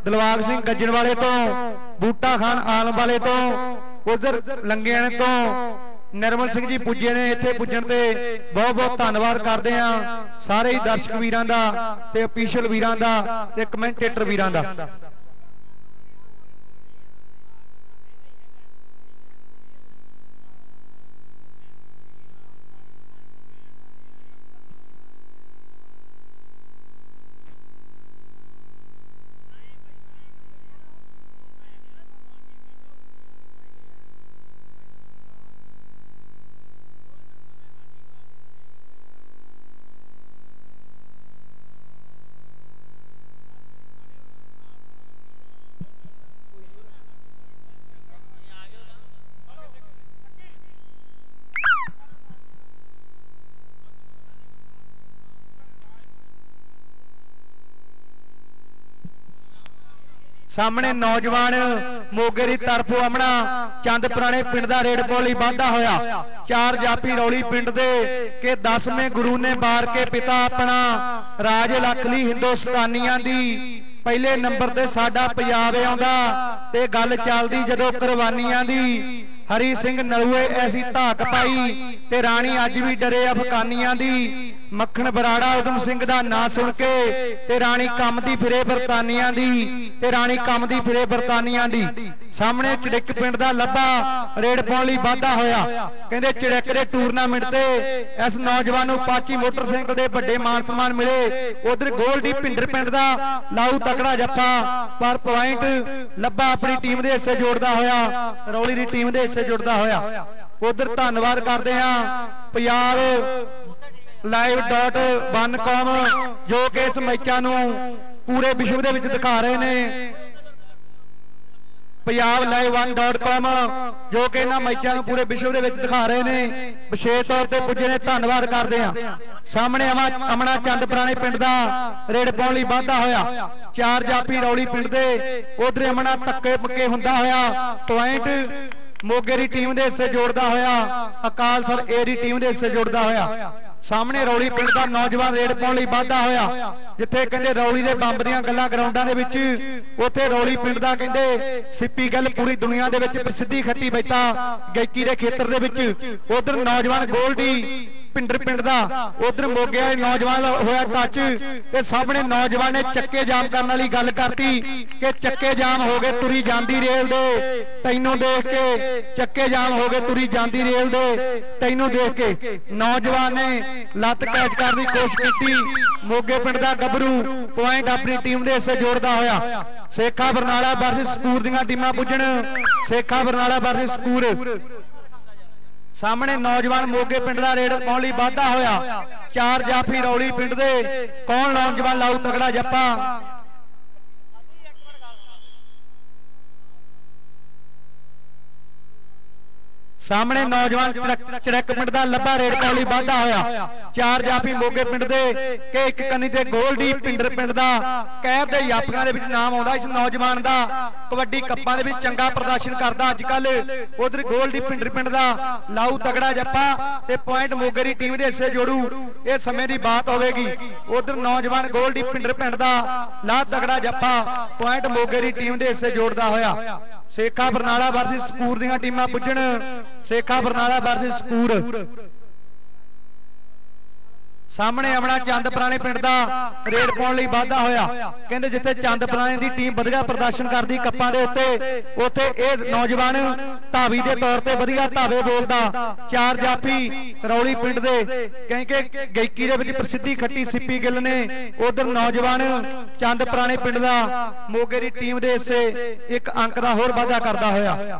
दिलबाग सिंह गज्जन वाले तो, बूटा खान आलम वाले तो, उधर लंगियाने तो निर्मल सिंह जी पुजे ने। इत्थे पुजण ते बहुत बहुत धन्नवाद करते हैं सारे ही दर्शक वीरां दा ते ऑफिशियल वीरां दा ते कमेंटेटर वीरां दा। सामने नौजवान मोगे की तरफों अपना चंद पुराने पिंड का रेड पॉल वाधा होया। 4 जाफी रौली पिंड दे के 10वें गुरु ने बार के पिता अपना राज लख ली हिंदुस्तानियां दी पहले नंबर ते साडा पंजाब आउंदा ते गल चलदी जदों कुर्बानियां दी। हरी सिंह नलूए ऐसी धाक पाई ते राणी अज भी डरे अफगानियां दी। मक्खन बराड़ा उधम सिंह दा नां सुन के ते राणी कमदी फिरे बरतानियां दी ते राणी कमदी फिरे बरतानियां दी। सामने चिड़क पिंड दा लब्बा रेड पाउण लई वाधा होया। कहंदे चिड़क दे टूरनामेंट ते इस नौजवान नूं पाची मोटरसाइकिल दे वड्डे मान सम्मान मिले। उधर गोल्डी पिंडर पिंड दा लाऊ तकड़ा जफ्फा पर पॉइंट लब्बा अपनी टीम दे हिस्से जोड़दा होया, रौली दी टीम दे हिस्से जुड़दा होया। उधर धन्नवाद करदे हां पंजाब live.1com जो कि इस मैचां नूं पूरे विश्व दे विच दिखा रहे ने। पंजाब live1.com जो कि इन्हां मैचां नूं पूरे विश्व दे विच दिखा रहे ने। विशेष तौर ते पुजे ने धन्नवाद करदे हां। सामने अमना चंद पुराने पिंड दा रेड पाउण लई वाधा होया। 4 जाफी रौली पिंड दे उधर अमना धक्के पक्के हुंदा होया। पॉइंट मोगे की टीम दे हिस्से जोड़दा होया, अकाल सर ए दी टीम दे हिस्से जोड़दा होया। सामने रौली पिंड का नौजवान रेड पाउण लई वाधा होया। जिथे कहंदे रौली दे बंब दीयां गल्लां ग्राउंडां दे विच, उत्थे रौली पिंड दा कहंदे सिप्पी गल पूरी दुनिया दे विच प्रसिद्धि खट्टी बैठा गायकी दे खेत्र दे विच। उधर नौजवान गोल्डी पिंडर पिंड दा, उधर मोगे वाले नौजवान होया टच ते सामने नौजवान ने चक्के जाम करने वाली गल करती कि चक्के जाम हो गए तुरी जांदी रेल दे तैनूं देख के, चक्के जाम हो गए तुरी जांदी रेल दे तैनूं देख के। नौजवान ने लत कैच करने की कोशिश की। मोगे पिंड दा गबरू पॉइंट अपनी टीम दे हिस्से जोड़दा होया। सेखा बरनाला वर्सेस सकूर दीयां टीमां पुजण। सेखा बरनाला वर्सेस सकूर। सामने नौजवान मोगे पिंड का रेड पाउण लई वाधा होया। 4 जाफी रौली पिंड दे कौन नौजवान लाऊ तगड़ा जप्पा। सामने नौजवान चिड़क पिंड का लब्बा रेड पाउण लई वाधा होया। 4 जाफी मोगे पिंड दे के एक कन्नी ते गोल्डी पिंडर पिंड दा कैब दे यापियां दे विच नाम आउंदा। इस नौजवान दा कबड्डी कप्पां दे विच चंगा प्रदर्शन करदा अजकल। उधर गोल्डी पिंडर पिंड दा लाऊ तगड़ा जप्पा ते पॉइंट मोगे दी टीम दे हिस्से जोड़ू। ये समय की बात होगी। उधर नौजवान गोल्डी पिंडर पिंड दा ला तगड़ा जप्पा पॉइंट मोगे दी टीम दे हिस्से जोड़दा होया। सेखा बरनाला वर्सेस सकूर दीयां टीमां पुजण। सेखा बरनाला वर्सेस सकूर। सामने अपना चंद पुराने पिंड का रेड पाउण लई वाधा होया। कहंदे जिथे चंद पुराने की टीम वधिया प्रदर्शन करती कप्पां दे उत्ते, उत्थे इह नौजवान धावी के तौर पर वधिया धावे बोलदा। 4 जाफी रौली पिंड दे क्योंकि गायकी दे विच प्रसिद्धि खट्टी सिप्पी गिल ने। उधर नौजवान चंद पुराने पिंड का मोगे की टीम के हिस्से एक अंक का होर वाधा करता होया।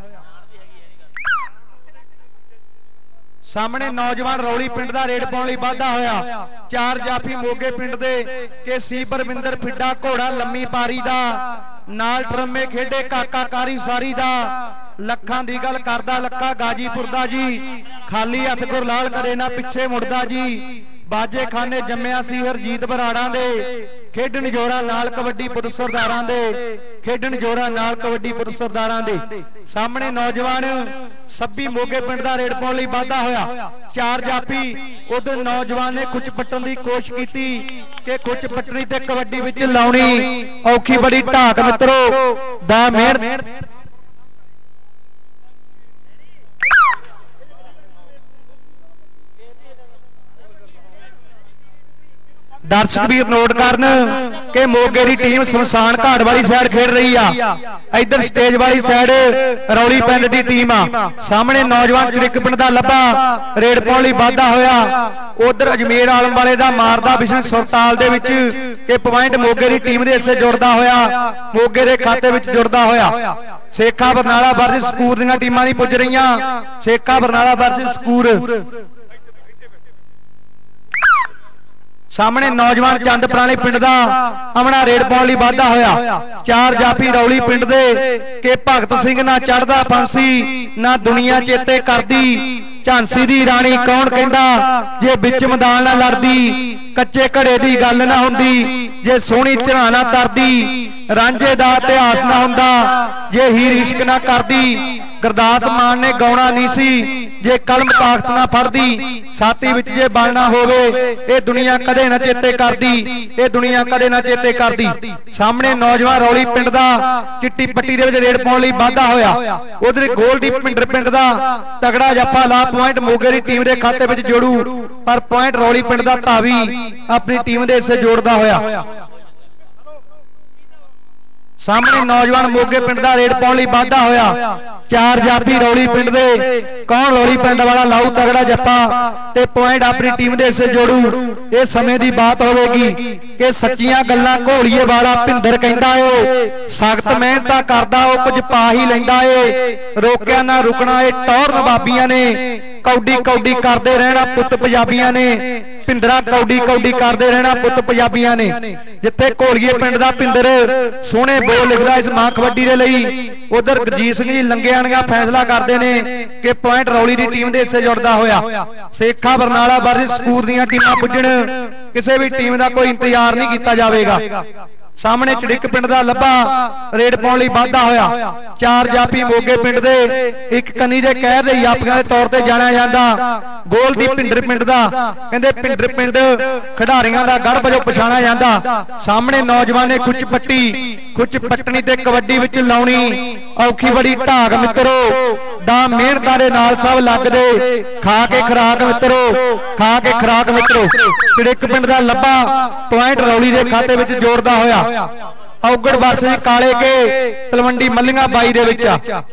सामने नौजवान रौली पिंड का रेड पाउण लई वाधा होया। 4 जाफी मोगे पिंड दे के सी परविंदर फिड्डा घोड़ा लम्मी पारी दा नाल ट्रमे खेडे काका कारी सारी दा। लखां दी गल करदा लखा गाजीपुर दा जी, खाली हथ गुरलाल करे ना पिछे मुड़दा जी। बाजे खाने जम्मिया सी हरजीत बराड़ा दे खेडन जोरा नाल कबड्डी पुत सरदारां दे, खेडन जोरा नाल कबड्डी पुत सरदारां दे। सामने नौजवान सब्बी मोगे पिंड दा रेड पाउण लई वाधा होया। 4 जाफी उधर नौजवान ने कुछ पट्टन की कोशिश की कि कुछ पट्टनी ते कबड्डी विच लाउणी औखी बड़ी ढाक मित्रो दा मेहनत दर्शक वीर नोट करन कि मोगे की टीम शमशान घाट वाली साइड खेड रही आ, इधर स्टेज वाली साइड रौली पिंड की टीम आ। सामने नौजवान चड़िक पिंड दा लब्बा रेड पाउण लई वाधा होया। उधर अजमेर आलम वाले दा मारदा विशन सुरताल दे विच कि पॉइंट मोगे की टीम दे हिस्से जुड़दा होया, मोगे दे खाते विच जुड़दा होया। सेखा बरनाला वर्सेस सकूर दीयां टीमां नहीं पुज रहीआं, सेखा बरनाला वर्सेस सकूर। सामने नौजवान चंद पुराने पिंड दा अमना रेड पाउण लई वाधा होया। 4 जाफी रौली पिंड दे कि भगत सिंह ना चढ़दा फांसी ना दुनिया चेते करदी, झांसी दी राणी कौन कहंदा जे बिच मैदान ना लड़दी, कच्चे घड़े दी गल ना हुंदी जे सोहनी झरा ना तरदी, रांझे दा इतिहास ना हुंदा जे हीर इश्क ना करदी, गुरदास मान ने गाउणा नहीं सी जे कलम ताकत ना फड़दी, छाती विच जे बनना होवे ये दुनिया कदे ना चेते करदी, ये दुनिया कदे ना चेते करदी। सामने नौजवान रौली पिंड दा चिट्टी पट्टी दे विच रेड पाउण लई वाधा होया। उधर गोल्डी पिंडर पिंड दा तगड़ा जफ्फा ला पॉइंट मोगे दी टीम दे खाते विच जोड़ू, पर पॉइंट रौली पिंड दा धावी अपनी टीम दे हिस्से जोड़दा होया। सामने नौजवान मोगे पिंड दा रेड पाउण लई वाधा होया। 4 जाफी रौली पिंड दे कौन रौली पिंड वाला लाऊ तगड़ा जप्पा ते पॉइंट अपनी टीम दे हिस्से जोड़ू। ये समय की बात होगी कि सच्चियां गल्लां घोड़ीए वाला भिंदर कहंदा है, सख्त मेहनत करदा ओ कुछ पा ही लैंदा है, रोकिया ना रुकना ए टौर नवाबियां ने, कौडी कौडी करते रहना पुत पंजाबियां ने, भिंदरा कौडी कौडी करते रहना पुत पंजाबियां ने। जिथे घोड़ीए पिंड दा भिंदर सोहने बोल लिखदा इस मां कबड्डी दे लई, उधर गुरजीत सिंह जी लंगियाणियां फैसला करते हैं कि पॉइंट रौली की टीम के हिस्से जुड़दा होया। सेखा बरनाला वर्सेस सकूर दीयां टीमां पुजण किसी भी टीम का कोई इंतजार नहीं किया जाएगा। सामने चड़िक पिंड दा लब्बा रेड पाउण लई वाधा होया। 4 जाफी मोगे पिंड दे एक कनी दे कहर दे यापियां दे तौर ते जाणिया जांदा, गोल दी भिंडर पिंड दा कहंदे भिंडर पिंड खिडारियां दा गढ़ वजों पछाणिया जांदा। सामने नौजवान ने कुछ पट्टनी ते कबड्डी विच लाउणी औखी बड़ी ढाक मित्रो दा मेहनतां दे नाल सब लगदे, खा के खुराक मित्रो, खा के खुराक मित्रो। चड़िक पिंड दा लब्बा पॉइंट रौली दे खाते विच जोड़दा होया। औगड़ वर्सेस काले के तलवंडी मल्लियां 22 दे विच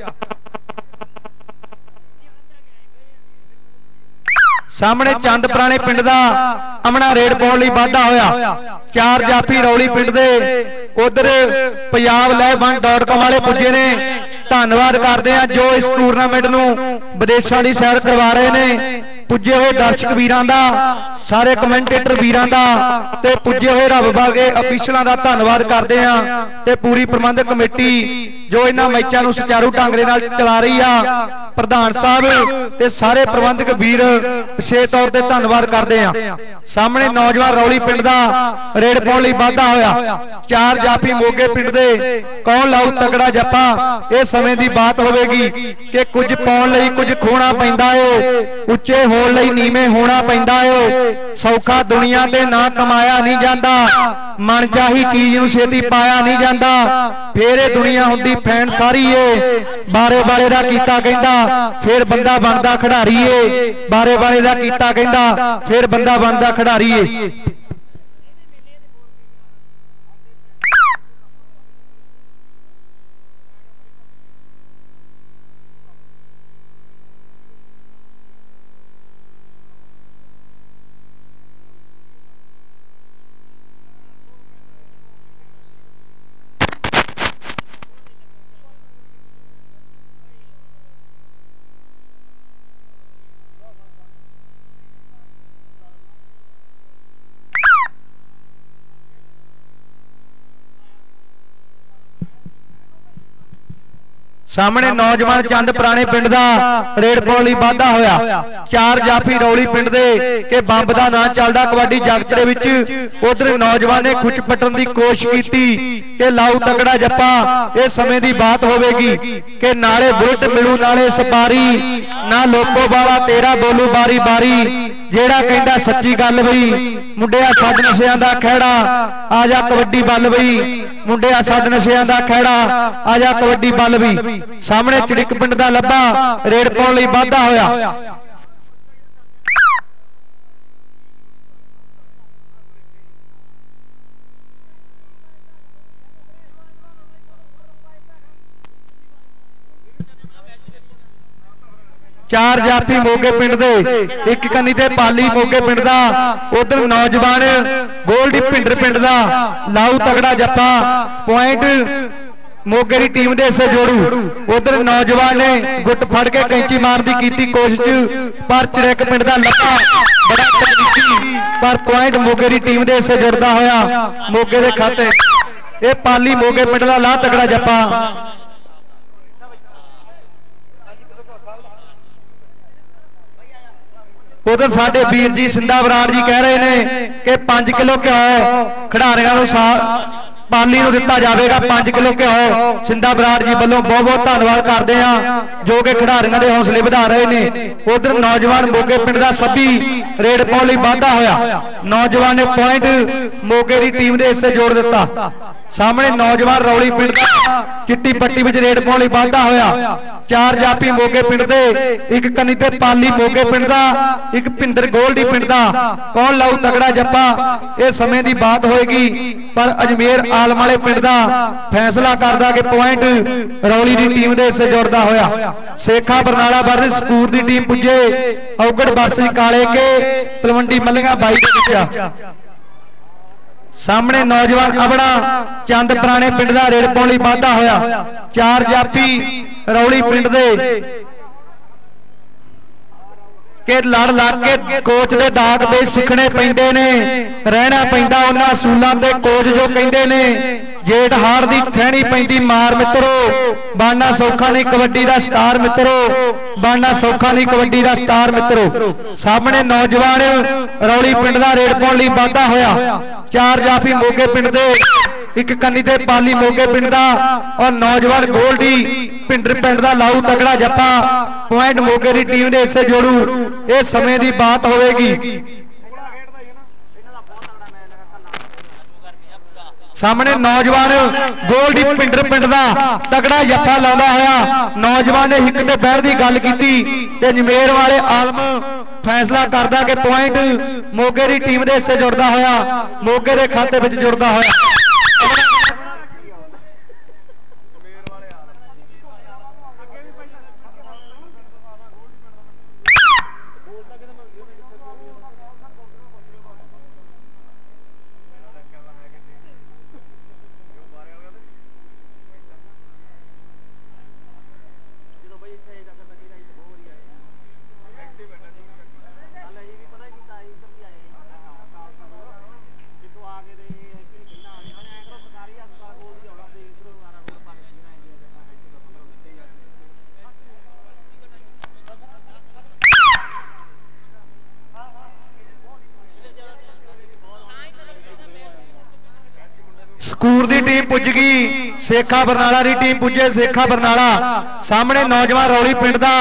सामने चंद पुराने पिंड दा अमना रेड पाउण लई वाधा होया। 4 जाफी रौली पिंड दे उधर पंजाब live1.com वाले पुजे ने, धन्नवाद करते हैं जो इस टूरनामेंट नूं विदेशों की सैर करवा रहे हैं। पुजे हुए दर्शक वीरां दा, सारे कमेंटेटर वीरां दा ते पुजे हुए रब वर्गे अफीशलां दा धन्नवाद करते हैं ते पूरी प्रबंधक कमेटी जो इन्हां मैचां नूं सुचारू ढंग दे नाल चला रही आ। प्रधान साहब ते सारे प्रबंधक वीर विशेष तौर ते धन्नवाद करते हैं। सामने नौजवान रौली पिंड दा रेड पाउण लई वाधा होया। 4 जाफी मोगे पिंड दे कौन लाऊ तगड़ा जप्पा, ये समय की बात होगी कि कुछ पाउण लई कुछ खोना पैंदा है, उच्चे होण लई नीवें होना पैंदा है। सौखा दुनिया ते ना कमाया नहीं जाता, मन चाही चीज नूं छेती पाया नहीं जाता, फिर ये दुनिया हुंदी फैन सारी है। बारे बारे दा कीता कहंदा फिर बंदा बनदा खिडारी है, बारे बारे दा कीता कहंदा फिर बंदा बनदा खिडारी है। सामने नौजवान चंद पुराने पिंड दा रेड पाउण लई वाधा होया। 4 जाफी रौली पिंड दे के बंब दा नाम चलदा कबड्डी जगत दे विच। उधर नौजवान ने खुच पटन दी कोशिश की कि लाऊ तगड़ा जप्पा। इस समय दी बात होवेगी कि नाले बुलट मिलू नाले सपारी ना लोको बाला तेरा बोलू बारी बारी। जेड़ा कहंदा सच्ची गल बई मुंडिया सद नशियां दा खैड़ा आजा कबड्डी बल बई। मुंडिया सद नशियां दा खैड़ा आजा कबड्डी बल बई। सामने चिड़िक पिंड दा लब्बा रेड पाउण लई वाधा होया। चार जाफी मोगे पिंड दे एक कन्नी ते पाली मोगे पिंड दा। उधर नौजवान गोल्डी पिंडर पिंड दा लाऊ तगड़ा जप्पा। पॉइंट मोगे की टीम दे से जोड़ू। उधर नौजवान ने गुट फड़ के कैंची मारने की कोशिश पर चिड़क पिंड दा लप्पा बड़ा तकनीकी पर पॉइंट मोगे की टीम दे से जुड़दा होया मोगे दे खाते। ये पाली मोगे पिंड दा ला तगड़ा जप्पा। उधर साडे वीर जी सिंधा बराड़ जी कह रहे हैं कि 5 किलो घ्यो खिडारियां नूं पाली नूं दिता जाएगा। 5 किलो घ्यो सिंधा बराड़ जी वालों बहुत बहुत धन्नवाद करते हैं जो कि खिडारियां दे हौसले वधा रहे हैं। उधर नौजवान मोगे पिंड दा सभी रेड पाउण लई वाधा होया। नौजवान ने पॉइंट मोगे की टीम दे हिस्से जोड़ दिता। सामने नौजवान रौली पिंड दा चिट्टी पट्टी विच रेड पाउण लई वाधा होया। 4 जाफी मोगे पिंड दे एक कन्नी ते पाली मोगे पिंड दा एक भिंदर गोल्डी पिंड दा। कौन लाऊ तगड़ा जप्पा ये समय की बात होएगी पर अजमेर आलम वाले पिंड दा फैसला करदा कि पॉइंट रौली की टीम दे हिस्से जुड़दा होया। सेखा बरनाला वर्ग स्कूर की टीम पुजे औगड़ बरसी काले के तलवंडी मलिंगा बाई दे विच। सामने नौजवान अबड़ा चंद पुराने पिंड दा रेड पाउण लई वाधा होया। 4 जाफी रौली पिंड दे के लड़ लड़ के कोच दे दाग दे सिखने पैंदे ने रहना पैंदा उन्हां असूलां ते कोच जो कहंदे ने जेठ हाड़ दी छहनी पैंदी मार मित्रो बाना सौखा नहीं कबड्डी दा स्टार मित्रो बाना सौखा नहीं कबड्डी दा स्टार मित्रो। सामने नौजवान रौली पिंड दा रेड पाउण लई वाधा होया। 4 जाफी मोगे पिंड दे एक कन्नी ते पाली मोगे पिंड दा और नौजवान गोल्डी भिंडर पिंड दा लाऊ तगड़ा जप्पा। पॉइंट मोगे की टीम दे हिस्से जोड़ू। ये समय की बात होगी। सामने नौजवान गोल्डी भिंडर पिंड दा तगड़ा जप्पा लाउंदा होया। नौजवान ने हिक ते बैठ की गल कीती ते जमेर वाले आलम फैसला करदा कि पॉइंट मोगे की टीम दे हिस्से जुड़दा होया मोगे दे खाते विच जुड़दा होया। स्कूर की टीम पुज गई। सेखा बरनाला की टीम पुजे सेखा बरनाला। सामने नौजवान रौली पिंड दा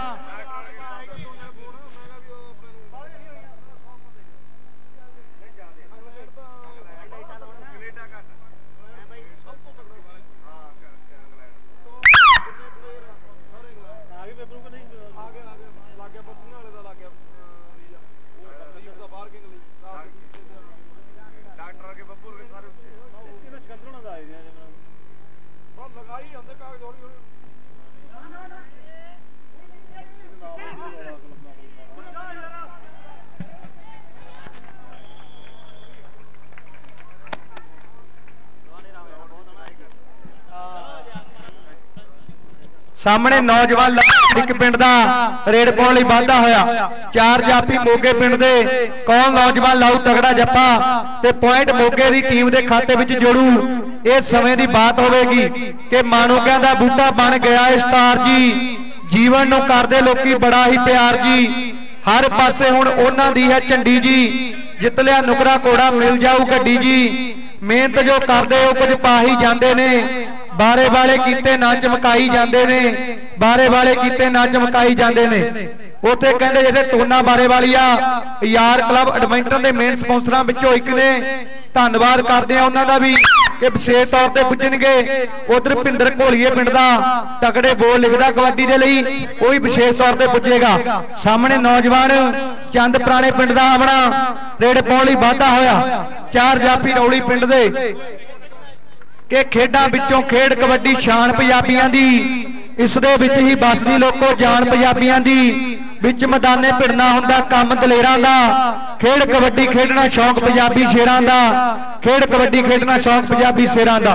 सामने नौजवान एक पिंड दा रेड पाउण लई वाधा होया। 4 जाफी मोगे पिंड दे कौन नौजवान लाऊ तगड़ा जप्पा ते पॉइंट मोगे की टीम दे खाते विच जोड़ू। इस समय की बात होगी कि मानू कहता बूटा बन गया है स्टार जी, जीवन नूं करदे लोकी बड़ा ही प्यार जी, हर पासे हुण उन्हां दी है झंडी जी, जित लिया नुकरा घोड़ा मिल जाऊ गड्डी जी, मेहनत जो करदे हो कुछ पा ही जांदे ने, बारे वाले कीते ना चमकाई जांदे ने, बारे वाले कीते ना चमकाई जांदे ने। उत्थे कहंदे जिथे टोना बारे वाली आ यार क्लब एडमिंटन के मेन स्पॉन्सरां विचों एक ने, धन्नवाद करते हैं उन्हों का भी कि विशेष तौर पर पुजणगे। उधर भिंदर घोलीए पिंड का तगड़े बोल लिखता कबड्डी के लिए, वो भी विशेष तौर पर पुजेगा। सामने नौजवान चंद पुराने पिंड का अपना रेड पाउण लई वाधा होया, चार जाफी रौली पिंड दे कि खेडां विचों खेड कबड्डी शान पंजाबियां दी, इस दे विच ही बसदी लोको जान पंजाबियां दी, विच मैदाने भिड़ना हुंदा काम दलेरां दा, खेड कबड्डी खेडना शौक पंजाबी शेरां दा, खेड कबड्डी खेडना शौक पंजाबी शेरां दा।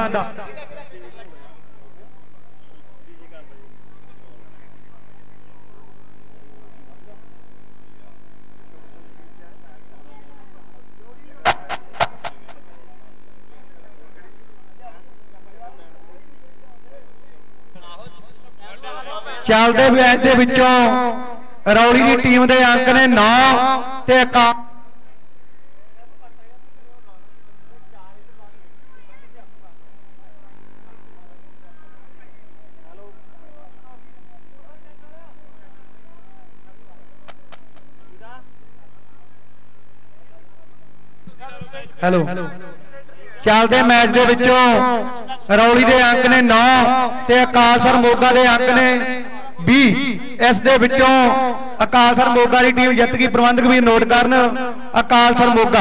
चलते मैच दे विचों रौली की टीम के अंक ने 9 ते हेलो चलते मैच दे विचों रौली के अंक ने 9 ते अकालसर मोगा के अंक ने 20। इस दे विचों अकालसर मोगा की टीम जित गई, प्रबंधक भी नोट करन अकालसर मोगा।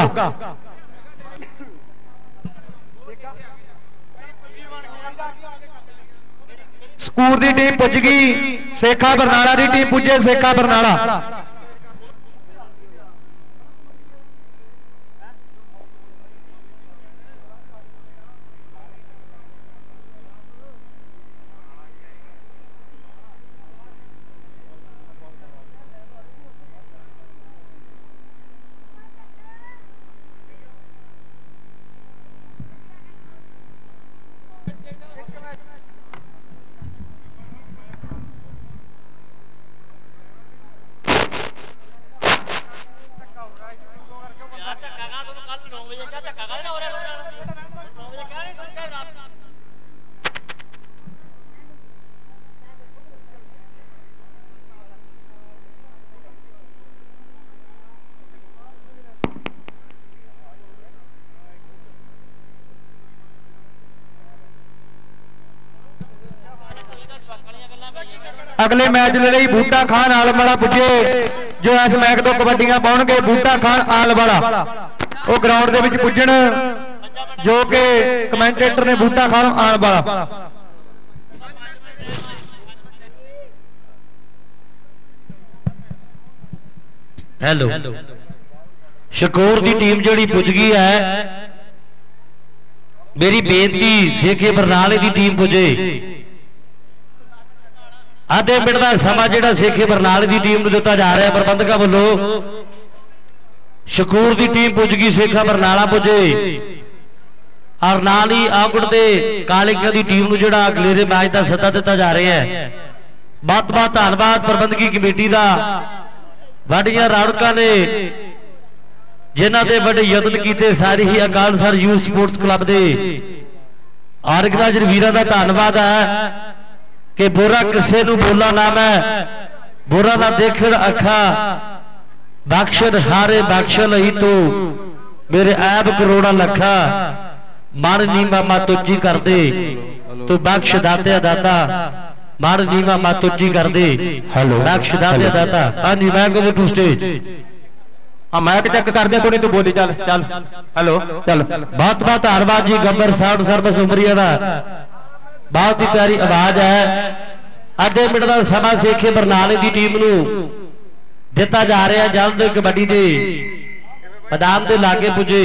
स्कूर की टीम पुज गई, सेखा बरनाला की टीम पुजे सेखा बरनाला। अगले मैच लिए बूटा खान आलमवाला पुजे, जो इस मैच तो कबड्डियां पाउणगे। बूटा खान आलमवाला वो ग्राउंड के विच पुजण, जो कि कमेंटेटर ने बूटा खान आलमवाला। हेलो शकूर की टीम जिहड़ी पुज गई है, मेरी बेनती सेखे बरनाले की टीम पुजे। आधे मिनट का समा जिहड़ा सेखे बरनाले की टीम दिता जा रहा है प्रबंधकों वालों। शकूर की टीम पुज गई, सेखा बरनाला पुजे और नाल ही आगुड़ दे कालिका की टीम को जिहड़ा अगलेरे मैच का सत्ता दिता जा रहा है। बहुत बहुत धन्यवाद प्रबंधकी कमेटी का, वड्डियां रौनकां ने जिन्हां दे बड़े यतन किए, सारी ही अकालसर यूथ स्पोर्ट्स क्लब के ऑर्गेनाइजर वीरां दा धन्यवाद है कि बुरा किसे नूं बोला ना मैं, बुरा ना देखण अखा, बख्शन हारे बख्शन ही तो मेरे ऐब करोड़ा लखा, मन नीवा मत उच्ची कर दे तू बख्श दाते दाता, मन नीवा मत उच्ची कर दे बख्श दाते दाता। हाँ जी मैं go to stage, match check कर दे कोई, तू बोली चल चल। हेलो चल, बहुत बहुत धन्यवाद जी गब्बर साउंड सर्विस उमरिया का, बहुत ही प्यारी आवाज है। आधे मिनट का समा सेखे बरनाले की टीम नूं दिता जा रहा है। जल्द कबड्डी दे मैदान के लागे पुजे,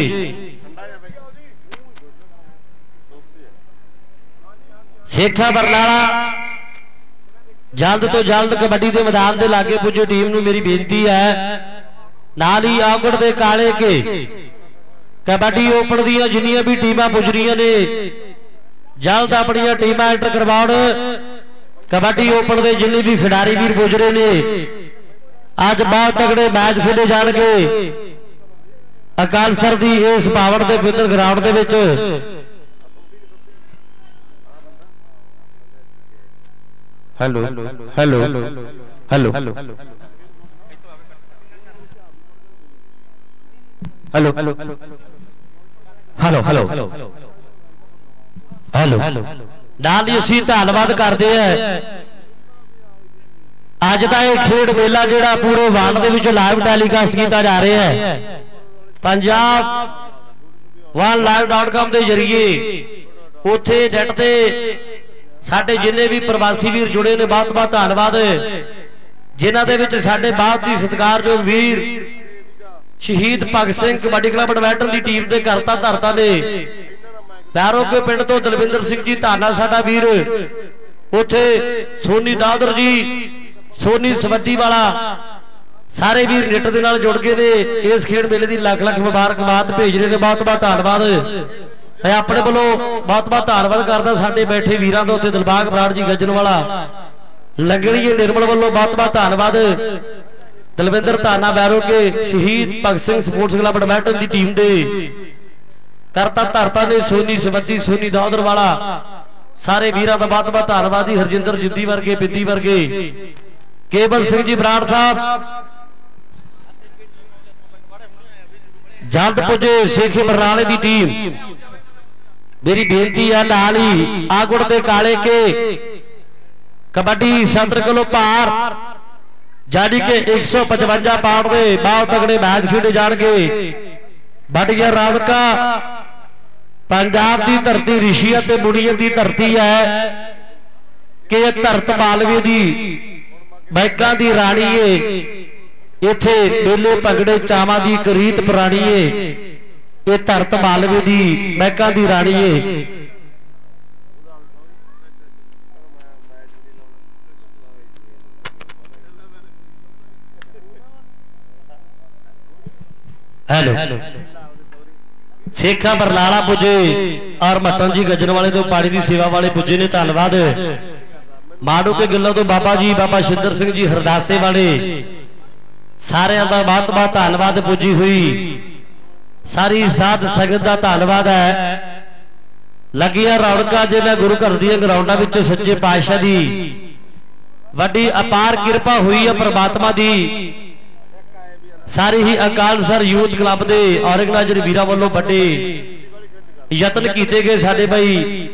सेखा बरनाला जल्द तो जल्द कबड्डी के मैदान के लागे पुजे। टीम नूं मेरी बेनती है, नाल ही आंगड़ दे काले के कबड्डी ओपन दी जिन्नियां भी टीमां पुज रही ने जल्द अपन टीम एंटर करवाउण। कबड्डी ओपन के जिन्ने भी खिडारी वीर गुजरे ने अज बहुत तगड़े मैच खेले जाणगे अकाल सर की इस पावन के पवित्र ग्राउंड के विच। Hello hello hello hello hello hello hello hello नाल ही असीं धन्नवाद करते हैं। अज का यह खेड मेला जिहड़ा पूरे वर्ल्ड दे विच लाइव टैलीकास्ट किया जा रहा है पंजाब वन live.com के जरिए। उत्थे नेट ते साडे जिन्ने भी प्रवासी वीर जुड़े ने बहुत बहुत धन्नवाद। जिन्हां दे विच साडे बहुत ही सत्कारयोग वीर शहीद भगत सिंह कबड्डी क्लब एडवैंटर की टीम के करता धरता ने पैरों के पिंड तो दलविंदर सिंह जी धाना साडा वीर, उथे सोनी दादर जी सोनी सवद्दी वाला सारे वीर निट दे नाल जुड़ गए ने। इस खेड मेले की लख लख मुबारकबाद भेज रहे हैं। बहुत बहुत धन्नवाद। मैं अपने वालों बहुत बहुत धन्नवाद करदा साडे बैठे वीरां दा। उत्थे दिलबाग बराड़ जी गजन वाला लंगड़ी निर्मल वालों बहुत बहुत धन्नवाद। दलविंदर धाना बैरो के शहीद भगत सिंह स्पोर्ट्स क्लब एडवैंटर की टीम दे करता धरता ने सोनी सवद्दी सोनी दादर वाला सारे वीरां दा बहुत बहुत धन्नवाद। हरजिंदर जिंदी वर्गे बिंदी वर्गे केवल सिंह जी बराड़ साहब जल्द पुजे शेखे बरनाले की टीम। मेरी बेनती है नाल ही आगुड़ दे काले के कबड्डी 70 किलो भार जानी के 155 पाउंड में बहुत तगड़े मैच खेले जाएंगे। बड़िया रौनका पंजाब की धरती ऋषिया ते मुड़िया की धरती है कि धरत मालवे की बैका की राणी है। इथे मेले भंगड़े चावां की एक रीत पुरानी है। ये धरत मालवे की बैका की राणी है। हेलो शेखा बरनाला पुजे और मटन जी गजन वाले तो पानी की सेवा वाले पुजे ने धन्नवाद। माड़ू के गिलों तो बाबा जी बाबा शिंदर सिंह जी हरदासे वाले सारे का बहुत बहुत धन्नवाद। पुजी हुई सारी साध संगत का धन्नवाद है। लगिया रौनका जे मैं गुरु घर दी ग्राउंडा विच सच्चे पातशाह दी वड्डी अपार किरपा हुई है परमात्मा दी। सारी ही अकाल सर यूथ क्लब के ऑर्गेनाइजर वीरां वालों बड़े यत्न किए गए। साडे भाई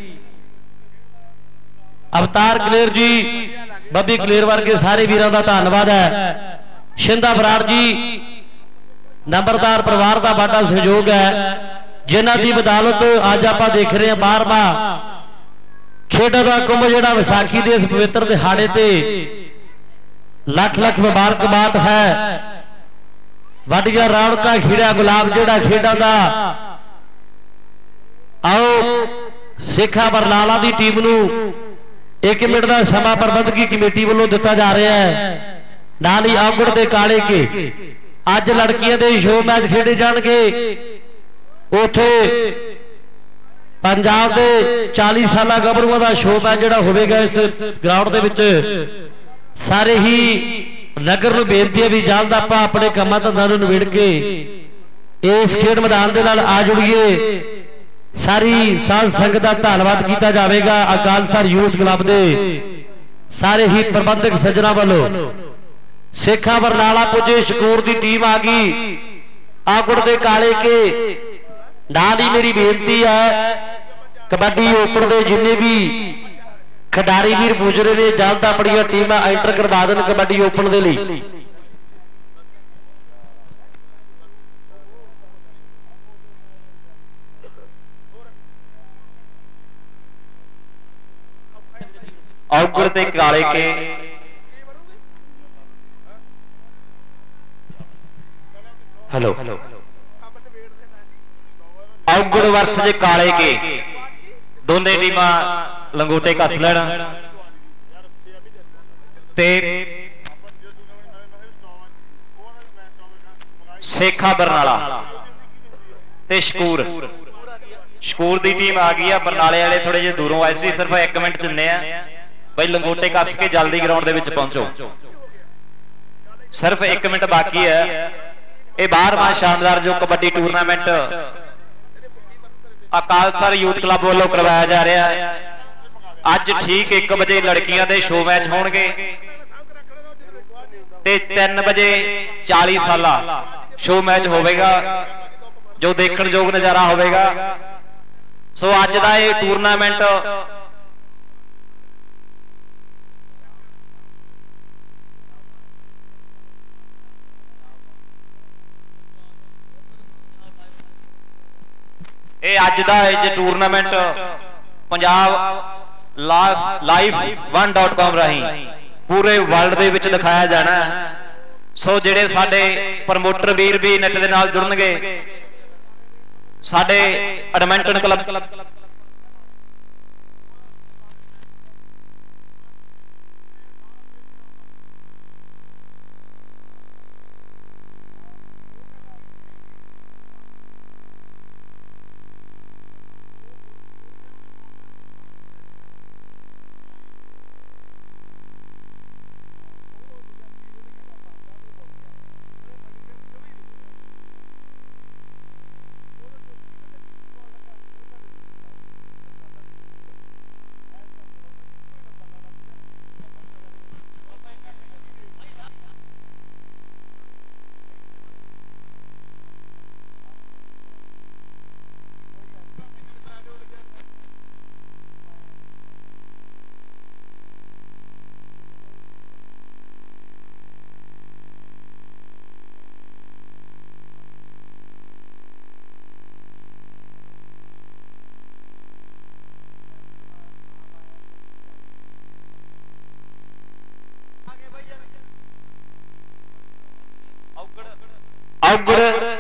अवतार कलेर जी बब्बी कलेर वर्गे सारे वीरां का धन्नवाद है। शिंदा बराड़ जी नंबरदार परिवार का बड़ा सहयोग है जिन्हां दी बदौलत अज आपां देख रहे हैं 12वां खेडां दा कुंभ जिहड़ा विसाखी दे इस पवित्र दिहाड़े ते लख लख मुबारकबाद है। वड्डिया रौनका खीड़ा गुलाब जिहड़ा खेडां दा आओ शेखा बरनाला की टीम नूं 1 मिनट का समा प्रबंधकी कमेटी वालों दिता जा रहा है। नाल ही आगुड़ दे काले के अज लड़कियां दे शो मैच खेडे जाणगे। उथे पंजाब दे 40 साल गभरुआं दा शो मैच जिहड़ा होवेगा इस ग्राउंड दे विच। सारे ही नगर नूं बेनती है भी जल्द आपां अपने कामां धंधां नूं निबेड़ के इस खेड मैदान दे नाल आ जुड़िए। सारी साध संगत का धन्नवाद किया जाएगा। अकाल सर यूथ क्लब दे सारे ही प्रबंधक सज्जना वालों शेखा बरनाला पुजे शकूर की टीम आ गई। आगुड़ दे काले के नाल ही मेरी बेनती है कबड्डी ओपन के जिन्ने भी खिडारी वीर गुजरे ने जल्द अपनी टीम एंटर करवा देन कबड्डी ओपन के लिए। औगड़ ते काले के हेलो औगड़ वर्ष जे काले के दोने टीमां लंगोटे कस लैण ते शेखा बरनाला ते शकूर ਸਕੂਲ ਦੀ ਟੀਮ ਆ ਗਈ ਆ। ਬਰਨਾਲੇ ਵਾਲੇ ਥੋੜੇ ਜਿਹੇ ਦੂਰੋਂ ਆਏ ਸੀ, ਸਿਰਫ 1 ਮਿੰਟ ਦਿੰਨੇ ਆ ਬਈ ਲੰਗੋਟੇ ਕੱਸ ਕੇ ਜਲਦੀ ਗਰਾਊਂਡ ਦੇ ਵਿੱਚ ਪਹੁੰਚੋ। ਸਿਰਫ 1 ਮਿੰਟ ਬਾਕੀ ਹੈ। ਇਹ 12ਵਾਂ ਸ਼ਾਨਦਾਰ ਜੋ kabaddi tournament Akalsar youth club ਵੱਲੋਂ ਕਰਵਾਇਆ ਜਾ ਰਿਹਾ ਹੈ। ਅੱਜ ਠੀਕ 1 ਵਜੇ ਲੜਕੀਆਂ ਦੇ ਸ਼ੋ ਮੈਚ ਹੋਣਗੇ ਤੇ 3 ਵਜੇ 40 ਸਾਲਾ ਸ਼ੋ ਮੈਚ ਹੋਵੇਗਾ ਜੋ ਦੇਖਣ ਯੋਗ ਨਜ਼ਾਰਾ ਹੋਵੇਗਾ। ਸੋ ਅੱਜ ਦਾ ਇਹ tournament tournament Punjab live 1.com ਰਾਹੀਂ ਪੂਰੇ ਵਰਲਡ ਦੇ ਵਿੱਚ ਦਿਖਾਇਆ ਜਾਣਾ। ਸੋ ਜਿਹੜੇ ਸਾਡੇ ਪ੍ਰਮੋਟਰ ਵੀਰ ਵੀ ਨੈਟ ਦੇ ਨਾਲ ਜੁੜਨਗੇ, ਸਾਡੇ ਐਡਮਿੰਟਨ ਕਲੱਬ ਔਗੜ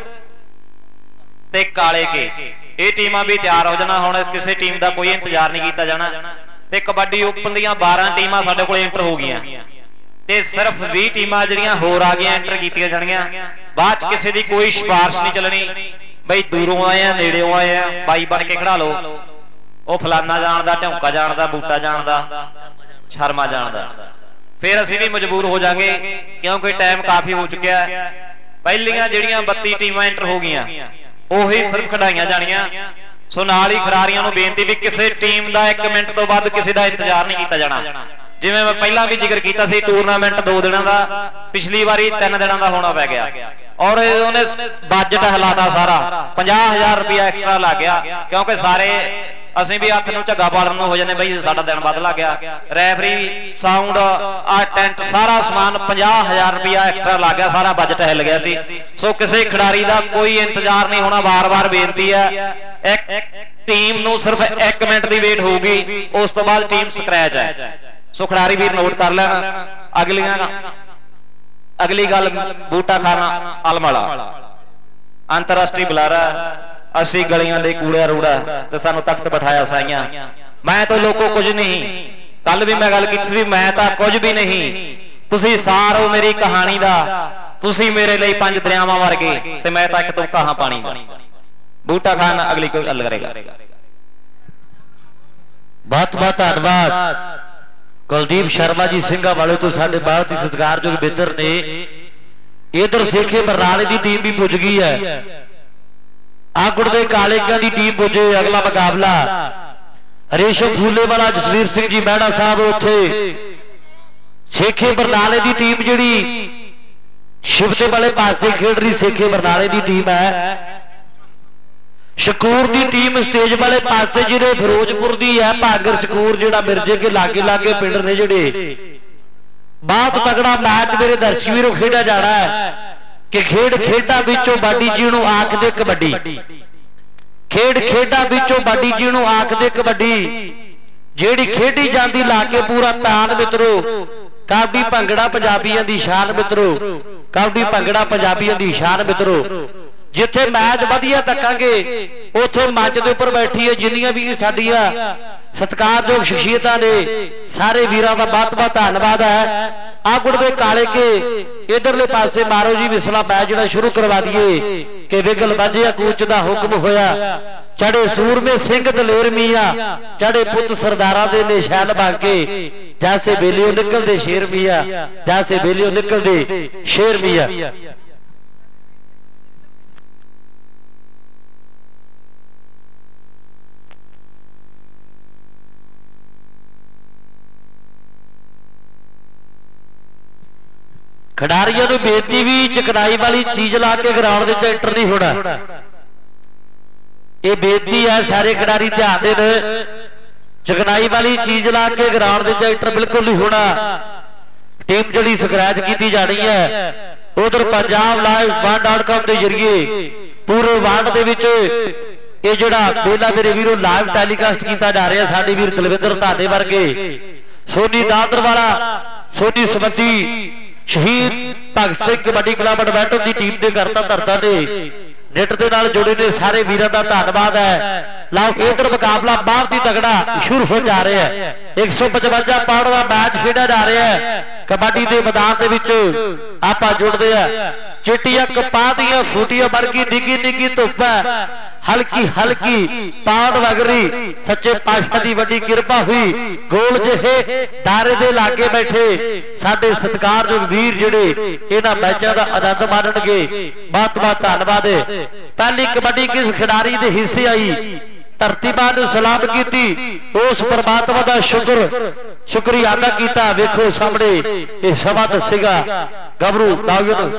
ਤੇ ਕਾਲੇ ਕੇ ਇਹ ਟੀਮਾਂ ਵੀ ਤਿਆਰ ਹੋ ਜਾਣਾ। ਹੁਣ ਕਿਸੇ ਟੀਮ ਦਾ ਕੋਈ ਇੰਤਜ਼ਾਰ ਨਹੀਂ ਕੀਤਾ ਜਾਣਾ ਤੇ ਕਬੱਡੀ ਓਪਨ ਦੀਆਂ 12 ਟੀਮਾਂ ਸਾਡੇ ਕੋਲ ਐਂਟਰ ਹੋ ਗਈਆਂ ਤੇ ਸਿਰਫ 20 ਟੀਮਾਂ ਜਿਹੜੀਆਂ ਹੋਰ ਆ ਗਈਆਂ ਐਂਟਰ ਕੀਤੀਆਂ ਜਾਣਗੀਆਂ। ਬਾਅਦ ਚ ਕਿਸੇ ਦੀ ਕੋਈ ਸਿਫਾਰਿਸ਼ ਨਹੀਂ ਚੱਲਣੀ ਬਈ ਦੂਰੋਂ ਆਏ ਆ ਨੇੜਿਓਂ ਆਏ ਆ ਬਾਈ ਬਣ ਕੇ ਖੜਾ ਲਓ, ਉਹ ਫਲਾਨਾ ਜਾਣਦਾ, ਢੌਂਕਾ ਜਾਣਦਾ, ਬੂਟਾ ਜਾਣਦਾ, ਸ਼ਰਮਾ ਜਾਣਦਾ। ਫਿਰ ਅਸੀਂ ਵੀ ਮਜਬੂਰ ਹੋ ਜਾਾਂਗੇ ਕਿਉਂਕਿ ਟਾਈਮ ਕਾਫੀ ਹੋ ਚੁੱਕਿਆ ਹੈ। ਪਹਿਲੀਆਂ ਜਿਹੜੀਆਂ 32 ਟੀਮਾਂ ਐਂਟਰ ਹੋ ਗਈਆਂ ਉਹੀ ਸਿਰਫ ਖਿਡਾਈਆਂ ਜਾਣੀਆਂ। ਸੋ ਨਾਲ ਹੀ ਖਿਡਾਰੀਆਂ ਨੂੰ ਬੇਨਤੀ ਵੀ ਕਿਸੇ ਟੀਮ ਦਾ 1 ਮਿੰਟ ਤੋਂ ਵੱਧ ਕਿਸੇ ਦਾ ਇੰਤਜ਼ਾਰ ਨਹੀਂ ਕੀਤਾ ਜਾਣਾ। ਜਿਵੇਂ ਮੈਂ ਪਹਿਲਾਂ ਵੀ ਜ਼ਿਕਰ ਕੀਤਾ ਸੀ, ਟੂਰਨਾਮੈਂਟ 2 ਦਿਨਾਂ ਦਾ, ਪਿਛਲੀ ਵਾਰੀ 3 ਦਿਨਾਂ ਦਾ ਹੋਣਾ ਪੈ ਗਿਆ ਔਰ ਉਹਨੇ ਬਜਟ ਹਿਲਾਤਾ ਸਾਰਾ। 50,000 ਰੁਪਇਆ ਐਕਸਟਰਾ ਲੱਗ ਗਿਆ ਕਿਉਂਕਿ ਸਾਰੇ ਅਸੀਂ ਵੀ ਹੱਥ ਨੂੰ ਝੱਗਾ ਪਾੜਨ ਨੂੰ ਹੋ ਜਾਂਦੇ ਬਈ ਸਾਡਾ ਦਿਨ ਵੱਧ ਲੱਗ ਗਿਆ। ਰੈਫਰੀ, ਸਾਊਂਡ, ਆ ਟੈਂਟ, ਸਾਰਾ ਸਮਾਨ 50,000 ਰੁਪਇਆ ਐਕਸਟਰਾ ਲੱਗ ਗਿਆ, ਸਾਰਾ ਬਜਟ ਹਿੱਲ ਗਿਆ ਸੀ। ਸੋ ਕਿਸੇ ਖਿਡਾਰੀ ਦਾ ਕੋਈ ਇੰਤਜ਼ਾਰ ਨਹੀਂ ਹੋਣਾ। ਵਾਰ-ਵਾਰ ਬੇਨਤੀ ਹੈ, ਇੱਕ ਟੀਮ ਨੂੰ ਸਿਰਫ 1 ਮਿੰਟ ਦੀ ਵੇਟ ਹੋਊਗੀ, ਉਸ ਤੋਂ ਬਾਅਦ ਟੀਮ ਸਕ੍ਰੈਚ ਹੈ। ਸੋ ਖਿਡਾਰੀ ਵੀਰ ਨੋਟ ਕਰ ਲੈਣ। ਅਗਲੀ ਗੱਲ ਬੂਟਾ ਖਾਨਾ ਅਲਮਲਾ ਅੰਤਰਰਾਸ਼ਟਰੀ ਬੁਲਾਰਾ, ਅਸੀਂ ਗਲੀਆਂ ਦੇ ਕੂੜਾ ਰੂੜਾ ਤੇ ਸਾਨੂੰ ਤਖਤ ਬਿਠਾਇਆ ਸਾਈਆਂ। ਮੈਂ ਤਾਂ ਲੋਕੋ ਕੁਝ ਨਹੀਂ, ਕੱਲ ਵੀ ਮੈਂ ਗੱਲ ਕੀਤੀ ਸੀ, ਮੈਂ ਤਾਂ ਕੁਝ ਵੀ ਨਹੀਂ, ਤੁਸੀਂ ਸਾਰੋ ਮੇਰੀ ਕਹਾਣੀ ਦਾ, ਤੁਸੀਂ ਮੇਰੇ ਲਈ 5 ਦਰਿਆਵਾਂ ਵਰਗੇ ਤੇ ਮੈਂ ਤਾਂ ਇੱਕ ਤੁਪਕਾ ਹਾਂ ਪਾਣੀ ਦਾ। ਬੂਟਾ ਖਾਨ ਅਗਲੀ ਕੋਈ ਗੱਲ ਕਰੇਗਾ। ਬਹੁਤ ਬਹੁਤ ਧੰਨਵਾਦ ਕੁਲਦੀਪ ਸ਼ਰਮਾ ਜੀ ਸਿੰਘਾਂ ਵਾਲੇ ਤੋਂ, ਸਾਡੇ ਬਹੁਤ ਹੀ ਸਤਿਕਾਰਯੋਗ ਮਿੱਤਰ ਨੇ। ਇਧਰ ਸੇਖੇ ਬਰਨਾਲੇ ਦੀ ਟੀਮ ਵੀ ਪੁੱਜ ਗਈ ਹੈ, ਆਗੁੜ ਦੇ ਕਾਲੇਕਿਆਂ ਦੀ ਟੀਮ ਪੁੱਜੇ। ਅਗਲਾ ਮੁਕਾਬਲਾ ਰੇਸ਼ਮ ਫੂਲੇ ਵਾਲਾ ਜਸਵੀਰ ਸਿੰਘ ਜੀ ਮਹਿਣਾ ਸਾਹਿਬ ਉੱਥੇ। ਸੇਖੇ ਬਰਨਾਲੇ ਦੀ ਟੀਮ ਜਿਹੜੀ ਸ਼ਿਵਤੇ ਵਾਲੇ ਪਾਸੇ ਖੇਡ ਰਹੀ ਸੇਖੇ ਬਰਨਾਲੇ ਦੀ ਟੀਮ ਹੈ। ਸ਼ਕੂਰ ਦੀ ਟੀਮ ਸਟੇਜ ਵਾਲੇ ਪਾਸੇ ਜਿਹੜੇ ਫਿਰੋਜ਼ਪੁਰ ਦੀ ਹੈ, ਭਾਗਰ ਸ਼ਕੂਰ ਜਿਹੜਾ ਮਿਰਜੇ ਕੇ ਲਾਗੇ ਪਿੰਡ ਨੇ ਜਿਹੜੇ। ਬਹੁਤ ਤਗੜਾ ਮੈਚ ਮੇਰੇ ਦਰਸ਼ਕ ਵੀਰੋ ਖੇਡਿਆ ਜਾਣਾ ਹੈ ਕਿ ਖੇਡਾਂ ਵਿੱਚੋਂ ਬਾਡੀ ਜਿਹਨੂੰ ਆਖਦੇ ਕਬੱਡੀ, ਖੇਡਾਂ ਵਿੱਚੋਂ ਬਾਡੀ ਜਿਹਨੂੰ ਆਖਦੇ ਕਬੱਡੀ, ਜਿਹੜੀ ਖੇਡੀ ਜਾਂਦੀ ਲਾ ਕੇ ਪੂਰਾ ਤਾਨ ਮਿੱਤਰੋ। ਕਬੱਡੀ ਭੰਗੜਾ ਪੰਜਾਬੀਆਂ ਦੀ ਸ਼ਾਨ ਮਿੱਤਰੋ, ਕਬੱਡੀ ਭੰਗੜਾ ਪੰਜਾਬੀਆਂ ਦੀ ਸ਼ਾਨ ਮਿੱਤਰੋ। ਜਿੱਥੇ ਮੈਚ ਵਧੀਆ ਤੱਕਾਂਗੇ ਉੱਥੇ ਮੰਚ ਦੇ ਉੱਪਰ ਬੈਠੀ ਹੈ ਜਿੰਨੀਆਂ ਵੀ ਸਾਡੀਆਂ ਸਤਿਕਾਰਯੋਗ ਸ਼ਖਸੀਅਤਾਂ ਨੇ, ਸਾਰੇ ਵੀਰਾਂ ਦਾ ਬਹੁਤ ਬਹੁਤ ਧੰਨਵਾਦ ਹੈ। आगुड़ दे काले के इधरले पासे मारो जी विसला मैच जिहड़ा शुरू करवा दिए कि विगल बाजिया कूच दा हुक्म होया चढ़े सूरमे सिंह दलेर मियां चढ़े पुत सरदारा दे निशान बाके जैसे बेलियों निकल दे शेर मियां जैसे बेलियों निकल दे शेर मियां खिडारियों को बेनती भी चकनाई वाली चीज ला के ग्राउंड के एंटर नहीं होना ये बेनती है सारे खिडारी ध्यान देन चकनाई वाली चीज ला के ग्राउंड के एंटर बिल्कुल नहीं होना टीम जी स्क्रैच की जानी है उधर पंजाब लाइव वन.com के जरिए पूरे वर्ल्ड के विच ये जिहड़ा मेला मेरे वीरों लाइव टैलीकास्ट किया जा रहा है साडे वीर तलविंदर धाने वर्गे सोनी दादर वाला सोनी समधी शहीद भगत सिंह कबड्डी क्लब अडवैंटन की टीम के करता धरता ने नेट के नाल जुड़े ने सारे वीरों का धन्यवाद है लाओ इधर मुकाबला बहुत ही तगड़ा शुरू हो जा रहा है 155 पाउंड का मैच खेड़ा जा रहा है कबड्डी के मैदान के विच आपां जुड़ते हैं चिट्टियां कपा दियां फूटियां वर्गी निकी निकी धुप है हल्की हल्की पाउंड वगरी सच्चे पातशाह की वड्डी किरपा हुई गोल जिहे दायरे दे लागे बैठे साडे सत्कारयोग वीर जिहड़े इन्हां मैचां दा आनंद माणनगे बहुत बहुत धन्नवाद है पहली कबड्डी किस खिडारी दे हिस्से आई धरती मां नूं सलाम कीती उस परमात्मा दा शुक्रिया अदा कीता वेखो सामने ये समा दसेगा गबरू दाऊद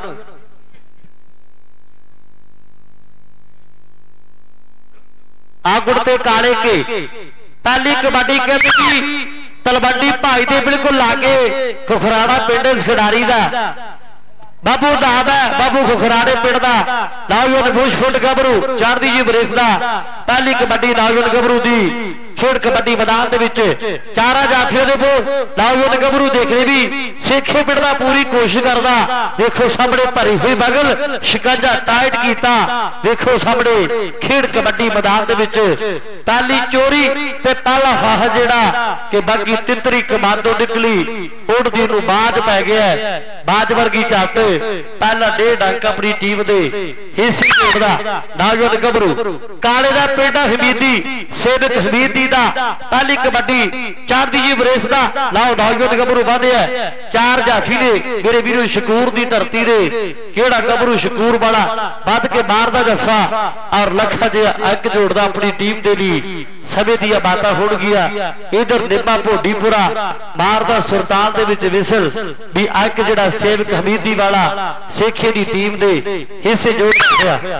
आगुड़ते काले के पहली कबड्डी कहती तलवंडी भाई दे बिल्कुल लागे खुखराड़ा पिंड इस खिडारी दा बाबू दाब है बाबू खुखराड़े पिंड दा नौजवान बुशफुट गबरू चढ़दी जी बरेस दा पहली कबड्डी नौजवान गबरू दी खेड कबड्डी मैदान दे विच चारा जाफियों दे नौजवान गबरू देखने भी सेखे पिंड दा पूरी कोशिश करदा देखो सामने भरी हुई बगल शिकंजा टाइट कीता देखो सामने खेड कबड्डी मैदान दे विच पहली चोरी ते पहला फाह जेड़ा कि बाकी तितरी कमांडो निकली उड़दी नूं बाज पै गया बाज वर्गी झट पहला 1.5 अंक अपनी टीम दे हिस्से जोड़दा नौजवान गबरू काले दा पिंड हमीदी सेवक हमीदी दा पहली कबड्डी चांदी जी बरेस दा लाओ नौजवान गबरू बांधिया चार जाफी ने मेरे वीरों शकूर दी धरती दे केड़ा गबरू शकूर वाला बद के मारदा जफा और लखा जिहा अंक जोड़दा अपनी टीम दे लई समय दिया बातां हो गया इधर निम्मा भोडीपुरा मारदा सुल्तान दे विच विसल भी अंक जिहड़ा सेवक हमीदी वाला सेखे दी टीम दे हिस्से जोड़ दिया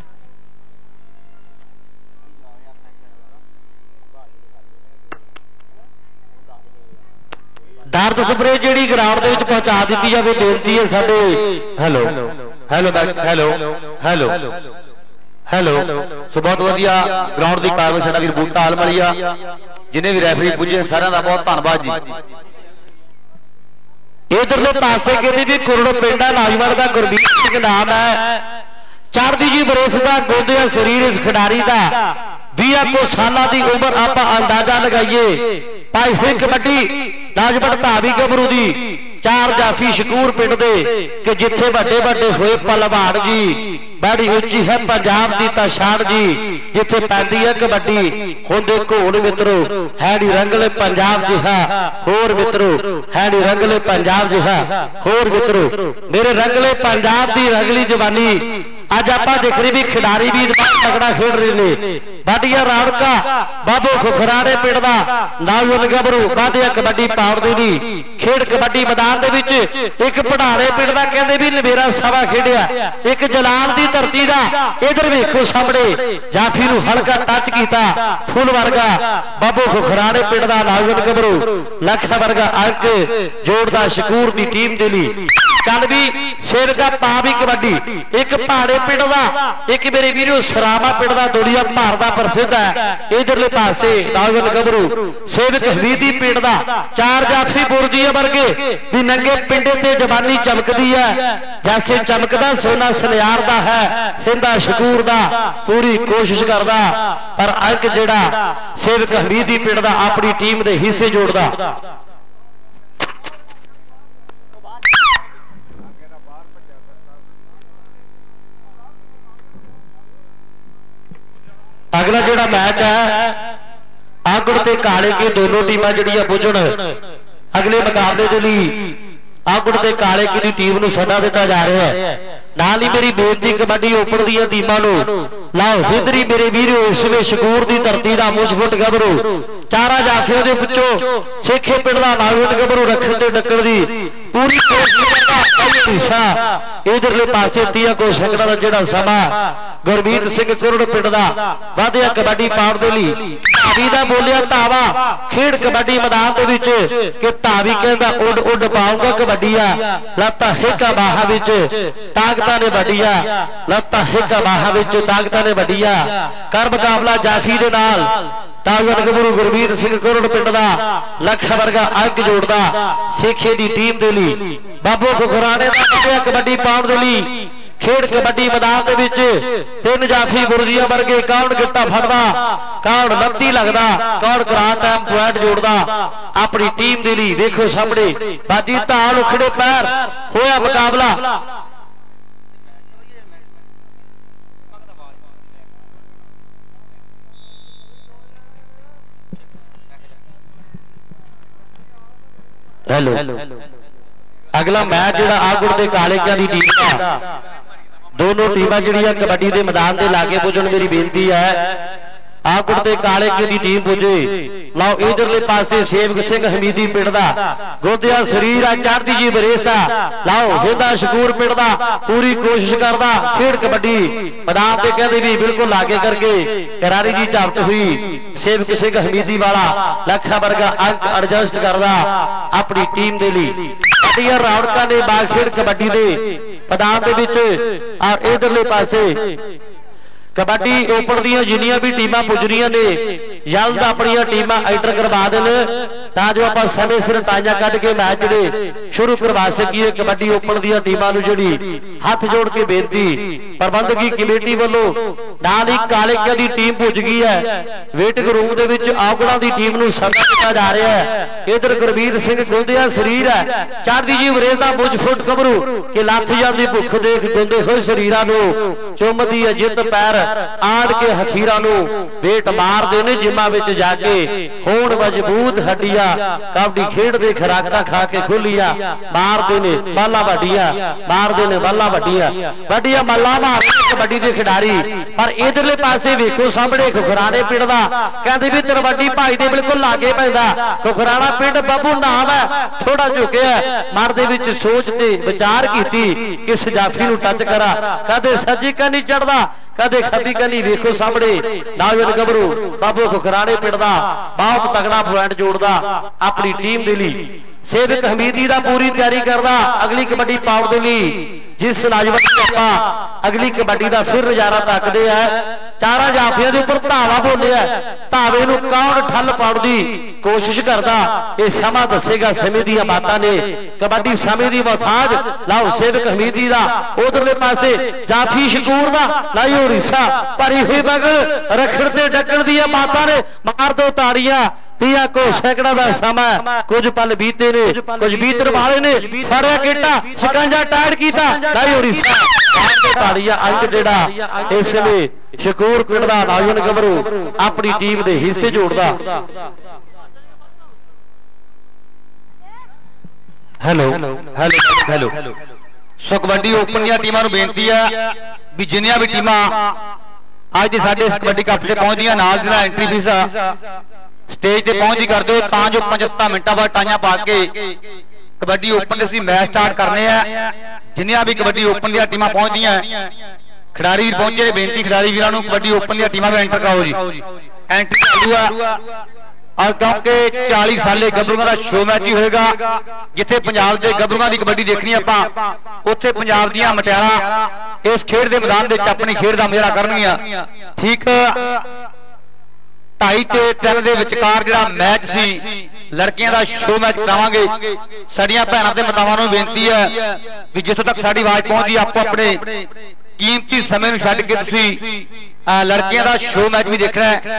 दर्द स्प्रे जी ग्राउंड के पहुंचा दी जाए बेनती है साडे hello hello hello hello hello so बहुत वधिया ग्राउंड की कारवाई साडा वीर बूटा आलमलिया जिन्हें भी रैफरी पुजे सारिਆਂ ਦਾ बहुत धन्यवाद जी इधरले पासे कहते भी कुरड़ पिंडा नौजवान का गुरमीत सिंह नाम है चढ़दी जी बरेस का गोदिया शरीर इस खिडारी का 20 को साल की उम्र आप अंदाजा लगाइए पाई हुई कबड्डी नौजवान धावी गबरू दी चार जाफी शकूर पिंड दे कि जिथे बड़े बड़े हुए पहलवान जी बड़ी उच्ची है पंजाब की ताशान जी जिथे पैंदी है कबड्डी होंदे घोड़ मित्रों है नी रंगले पंजाब जिहा होर मित्रों है नी रंगले पंजाब जिहा होर मित्रों मेरे रंगले पंजाब की रंगली जवानी अज आप देख रहे भी खिडारी भी तगड़ा खेल रहे ने बाडिया राणका बाबू खुखराड़े पिंड दा नौजवान गबरू बाधिया कबड्डी पाउंड दी खेड कबड्डी मैदान दे विच एक पढ़ाड़े पिंड दा कहंदे भी लवेरा सवा खेडिया एक जलाल दी धरती दा इधर वेखो सामने जाफी नूं हल्का टच कीता फुल वर्गा बाबू खुखराड़े पिंड दा नौजवान गबरू लख वर्गा अंक जोड़दा शकूर दी टीम दे लई चल भी शेर का पा भी कबड्डी एक पहाड़े पिंड दा एक मेरे वीरों सरामा पिंड दा दुनिया भर दा प्रसिद्ध है इधरले पासे नौजवान गबरू सेवक हमीदी पिंड दा चार जाफी बुरजीए वर्गे भी नंगे पिंडे ते जवानी चमकदी है जैसे चमकदा सोना सनियार दा है हिंदा शकूर दा पूरी कोशिश करदा पर अंक जेड़ा सेवक हमीदी पिंड दा अपनी टीम दे हिस्से जोड़दा अगला जिहड़ा मैच है आगड़ ते काले के दोनों टीमां जिहड़ियां पुजण अगले मुकाबले दे लई आगड़ ते काले की दी टीम नूं सदा दिता जा रहा है। नाल ही मेरी बेनती कबड्डी ओपन दी टीमां नूं लाओ हिदरी मेरे वीरो इसमें शकूर दी धरती दा मुझफुट गबरू चारा जाफियों दे विचों सेखे पिंड दा नागवट गबरू रखण ते डक्कण दी पूरी कोशिश करदा हिस्सा इधरले पासे 30 को सैकड़ा दा जिहड़ा समा गुरमीत सिंह कुरड़ पिंड दा वाधिया कबड्डी पाउण दे लई धावी दा बोलिया धावा खेड कबड्डी मैदान दे विच कि धावी कहंदा उड उड पाऊंगा कबड्डीया लत्ता हिका बाहा विच ताकतां ने वड्डिया लत्ता हिका बाहा विच ताकतां ने वड्डिया कर मुकाबला जाफी दे नाल ताकत गबरू गुरमीत सिंह कुरड़ पिंड दा लख वर्गा अंक जोड़दा सेखे दी टीम दे लई बाबू खुखराने दा वाधिया कबड्डी पाउण दे लई खेड कबड्डी मैदान दे विच तीन जाफी गुरजिया वर्गे कौन गिट्टा फड़दा कौन लत्ती लगदा कौन करा टाइम पॉइंट जोड़दा अपनी टीम दे लई देखो सामने बाजी धाल उखड़े पैर होया मुकाबला हेलो अगला मैच जिहड़ा आगुड़ ते कालेकियां दी टीम दा दोनों टीमां जिहड़ियां कबड्डी दे मैदान दे लागे पुजण मेरी बेनती है आगुड़ ते कालेकियां दी टीम पुजे लाओ इधरले पासे सेवक सिंह हमीदी पिंड दा गोदिया शरीर आ चढ़दी जी बरेसा लाओ हिंदा शकूर पिंड दा पूरी कोशिश करदा खेड कबड्डी मैदान ते कहंदे भी बिल्कुल लागे करके करारी जी झापट हुई सेवक सिंह हमीदी वाला लखा वर्गा अंक एडजस्ट करदा अपनी टीम दे लई बढ़िया रौनकां ने बाखेड़ कबड्डी दे मैदान दे विच और इधरले पासे कबड्डी ओपन दी जिन्नियां भी टीमां पुज रही ने जल्द अपन टीमां एंटर करवा देन तां जो आपां समय सिर ताजा कढ के मैच जिहड़े शुरू करवा सकीए। कबड्डी ओपन दी टीमां नूं जिहड़ी हथ जोड़ के बेनती प्रबंधकी कमेटी वालों नाल ही कालेकियां दी टीम पुज गई है वेटिंग रूम दे विच आगड़ा दी टीम नूं सदा दिता जा रहा है। इधर गुरमीत सिंह गोंदिया शरीर है चढ़दी जी वरेज दा मुझ फुट कबरू कि लथ जांदी भुख देख गोंदे होए शरीरां नूं चुमदी है जित पैर आड़ के हखीरां नूं वेट मारदे ने जिमां विच जाके होण मजबूत हड्डियां कबड्डी खेड दे खराकां खा के खुलियां मारदे ने बालां वड्डियां मारदे ने बालां वड्डियां वड्डियां मल्लां मारदे कबड्डी दे खिडारी। पर इधरले पासे वेखो सामने खुखराने पिंड दा कहंदे भी तरवड्डी भाई दे बिल्कुल लागे पैंदा खुखराना पिंड बाबू नाम है थोड़ा झुकिया मन दे विच सोच ते विचार कीती किस जाफी नूं टच करा कदे सज्जी कनी चढ़दा कदे खब्बी कनी वेखो सामने नाविद गबरू बाबू खुखराने पिंड दा बहुत तगड़ा पॉइंट जोड़दा अपनी टीम दे लई सेवक हमीदी दा पूरी तैयारी करदा अगली कबड्डी पाउण दे लई जिस लाजवंत अगली कबड्डी का फिर नजारा तकते हैं। चारा जाफिया के उपर धावा बोलिया धावे नूं कौन ठल पाउण दी कोशिश करता यह समा दसेगा समय दी बातां ने कबड्डी समय की मोहताज लाओ सेवक हमीदी का उधरले पासे जाफी शकूर का लाई हो रिसा भरी हुई बगल रखड़ ते डकण दी बातां ने मार दो ताड़ियां 30 को सैकड़ा का समय कुछ पल बीते ने कुछ बीतण वाले ने फड़िया गेटा शिकंजा टाइट कीता लाई हो रिसा ताड़ियां अंक जिहड़ा इस वे शकूर पिंड दा नौजवान गबरू अपनी टीम दे हिस्से जोड़दा। Hello hello hello so kabaddi open दी टीमां नूं बेनती है भी जिन्नियां भी टीमां अज दे साडे कबड्डी कप ते पहुंचदियां नाल दी एंट्री फीस स्टेज ते पहुंचदी कर दो तां जो 5-7 मिनटां बाद टाइयां पा के कबड्डी ओपन दे मैच स्टार्ट करने हैं। जिन्नियां भी कबड्डी ओपन दी टीमां पहुंचदियां खिडारी पहुंचे बेनती खिडारी वीरां नूं कबड्डी ओपन दी टीमां में एंटर कराओ जी एंट्री चालू है। और क्योंकि 40 साले गबरूआं का शो मैच ही होएगा जिथे पंजाब के गबरूआं की कबड्डी देखनी आपां उत्थे पंजाब दीआं मटियारां इस खेड के मैदान में अपनी खेड का मुजाहरा करनगियां। ठीक 2:30 ते 3 दे विचकार जिहड़ा मैच सी लड़कियां का शो मैच करावांगे। साडियां भैणां ते मातावां नूं बेनती है कि जिथों तक साडी आवाज़ पहुंचदी आपो अपने कीमती समय नूं छड्ड के तुसीं लड़कियां का शो मैच भी देखना है।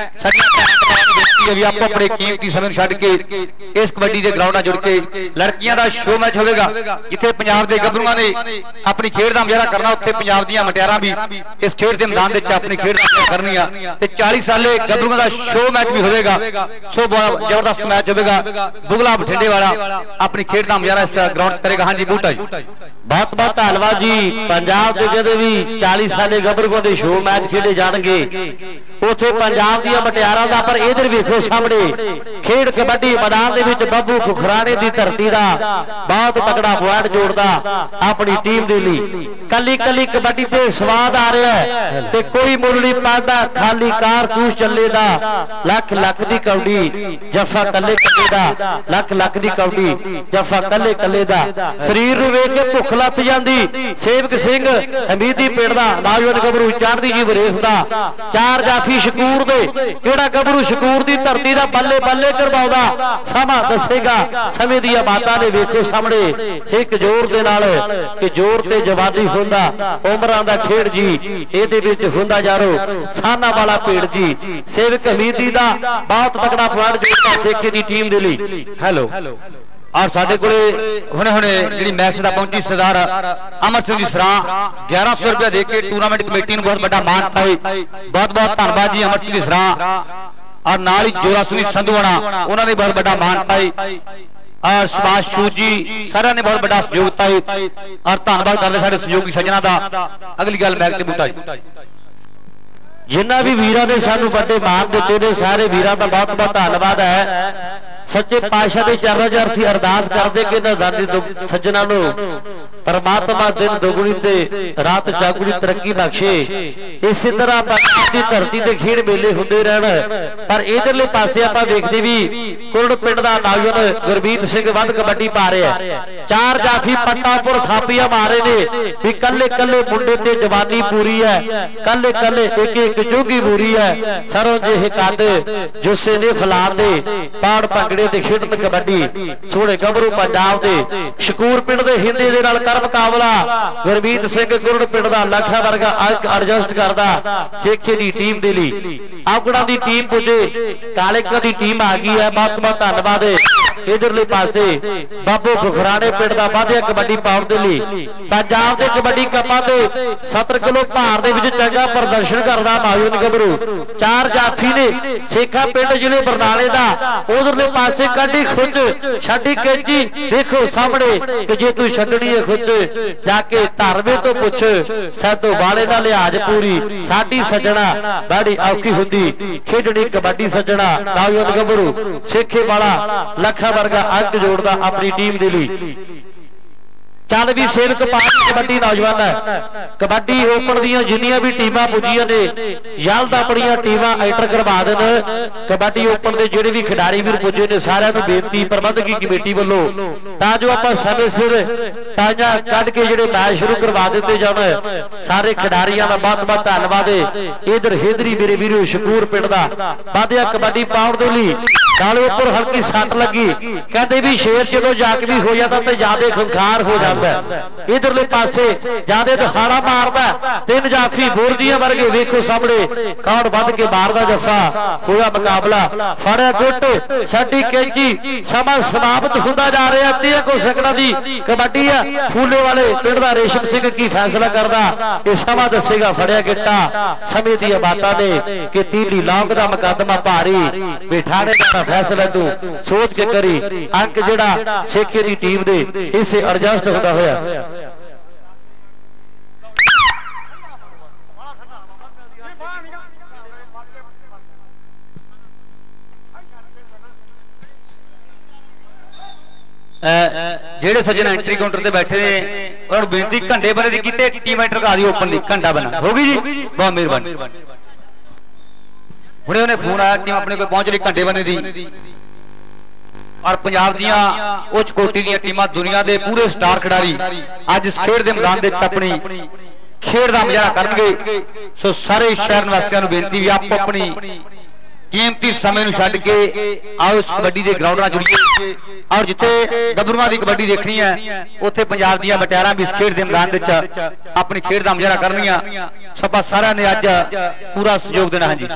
भी आपको अपने कीमती समय छड्ड के इस कबड्डी के ग्राउंड जुड़ के लड़कियां का शो मैच होगा, जिथे पंजाब के गभरूआं ने अपनी खेड का मुजाहरा करना, उत्थे पंजाब दीआं मुटियारां भी इस खेड के मैदान में अपनी खेड का मुजाहरा करनी ते 40 साले गभरूआं का शो मैच भी होगा। सो बड़ा जबरदस्त मैच होगा। बुगला बठिंडे वाला अपनी खेड का मुजाहरा इस ग्राउंड करेगा। हाँ जी बूटा जी, बहुत बहुत धन्यवाद जी। पंजाब के जदों भी 40 साले गभरूआं के शो मैच खेले जाएंगे उथे पंजाब दी मटियारां दा, पर इधर वेखो सामने खेड कबड्डी मैदान दे विच बब्बू खुखराने दी धरती दा बहुत तगड़ा पॉइंट जोड़दा अपनी टीम दे लई। कली कली कबड्डी ते स्वाद आ रहा है ते कोई मुल नहीं पांदा, खाली कारतूस चले दा। लख लख दी कौडी जफा कले कले दा, लख लख दी कौडी जफा कले कले दा। शरीर नूं वेख के भुख लथ जांदी। सेवक सिंह हमीदी पिंड दा नौजवान गभरू चढ़दी जी वरेस दा चार जाफी शकूर दे, किहड़ा गभरू शकूर दी धरती दा बल्ले बल्ले करवाउंदा समा दसेगा। समय दी बातां ने वेखो सामने एक जोर दे नाल कि जोर ते जवानी हुंदा उमरां दा खेड जी, इहदे विच हुंदा यारो साना वाला पेड़ जी। सेवक हमीदी दा बहुत तगड़ा पॉइंट जोड़दा सेखे दी टीम दे लई। हेलो और साडे कोले हुणे हुणे जिहड़ी मैच दा पहुंची सरदार अमर सिंह जी सरां 1100 रुपया दे के टूर्नामेंट कमेटी नूं बहुत बड़ा मान पाए। बहुत बहुत धन्यवाद जी अमर सिंह जी सरां और नाल ही जोरा सुनी संधूआणा उन्होंने बहुत बड़ा मान पाए और सुभाष शूर जी सारे ने बहुत बड़ा सहयोग पाए और धन्यवाद करते साडे सहयोगी सज्जना दा। अगली गल मैच ते बूटा जी, जिन्ना भी वीरां ने सानू बड़े मान दिते ने सारे वीरां दा बहुत बहुत धन्यवाद है। सच्चे पातशाह दे चरणा च अरसी अरदास करदे कि नज़ारी सज्जना नूं परमात्मा दिन दोगुणी ते रात चौगुणी तरक्की बख्शे। इसी तरह पंजाब दी धरती ते खेड मेले हुंदे रहण। पर इधरले पासे आपां देखदे भी कुरड़ पिंड दा नौजवान गुरमीत सिंह वध कबड्डी पा रहा है। चार जाफी पट्टापुर थापियां मारे ने भी कल्ले कल्ले मुंडे ते जवानी पूरी है, कल्ले कल्ले एक एक जोगी पूरी है। सरों जिहे कद जुस्से ने फला दे पाड़ भंगड़े ते खेडन कबड्डी सोहणे गभरू पंजाब दे शकूर पिंड दे हिंदे दे नाल मुकाबला गुरमीत सिंह गुरड़ पिंड दा लखा वर्गा एडजस्ट करदा सेखे दी टीम दे लई। आगड़ा दी टीम पुजे कालेका दी टीम आ गई है। बहुत बहुत धन्यवाद। इधरले पासे बाबू खुखराने पिंड दा वाधिया कबड्डी पाउण दे लई पंजाब दे कबड्डी कपां दे 70 किलो भार दे विच चंगा प्रदर्शन करदा नौजवान गभरू चार जाफी ने सेखा पिंड जिले बरनाले दा। उधरले पासे काडी खुच छाडी कैची देखो सामने कि जे तू छड्डनी है खुच जाके धरवे तो पुछ साडो वाले दा लिहाज पूरी साडी सज्जणा बड़ी औखी हुंदी खेडनी कबड्डी सज्जणा नौजवान गभरू सेखे वाला लखा वर्गा अंक जोड़दा अपनी टीम दे लई। चल भी सेवक पार्टी कबड्डी नौजवान है। कबड्डी ओपन दियां जिन्नियां भी टीमां पुजियां ने जल्द अपनियां टीमां एंटर करवा देन। कबड्डी ओपन दे जिहड़े भी खिडारी वीर पुजे ने सारिआं नूं बेनती प्रबंधकी कमेटी वल्लों तां जो आपां समय सिर ताजा कढ के जिहड़े मैच शुरू करवा दित्ते जाण। सारे खिडारियां दा बहुत बहुत धन्नवाद। इधर हेदरी मेरे वीरो शकूर पिंड दा वाधिया कबड्डी पाउण दे लई नाले उपर हल्की सट लगी कहते भी शेर जदों जख्मी हो जाता तो ज्यादा खुंखार हो जाता। इधरले पासे ज्यादा दहाड़ा मारदा तीन जाफी बोरदियां वर्गे वेखो सामने कौड़ बध के मारदा जफा होया मुकाबला फड़िया गुट छड्डी कैंची समा समाप्त होंदा जा रहा। 30 सेकंडां दी कबड्डी है। फूले वाले पिंड दा रेशम सिंह की फैसला करदा ये समा दसेगा फड़िया गिट्टा समय दी बातां ने कि तीली लौंग दा मुकदमा भारी बिठाने दा फैसला तू सोच के करी अंक जिहड़ा सेखे दी टीम दे इसे एडजस्ट होता होया। जेड़े सज्जन एंट्री काउंटर ते बैठे ने उन्हां नूं बेनती घंटे बने दी कीते टीम एंटर करा दी ओपन दी घंटा बना होगी जी बहुत मेहरबानी। हुणे उन्हें फोन आया टीम अपने कोल पहुंच रही घंटे बने दी और पंजाब दियां उच्च कोटि दियां टीमां दुनिया दे पूरे स्टार खिडारी अज इस खेड दे मैदान दे अपनी खेड दा मुजाहरा करनगे। सो सारे शहर निवासियों नूं बेनती भी आपो अपनी कीमती समय नूं छड्ड के आओ इस कबड्डी के ग्राउंड नाल जुड़ीए और जिथे गभरूआं की कबड्डी देखनी है उत्थे पंजाब दीआं मटियारां भी इस खेड के मैदान विच अपनी खेड दा मुजाहरा करनियां। सभा सारिआं ने अज पूरा सहयोग देना। हाँ जी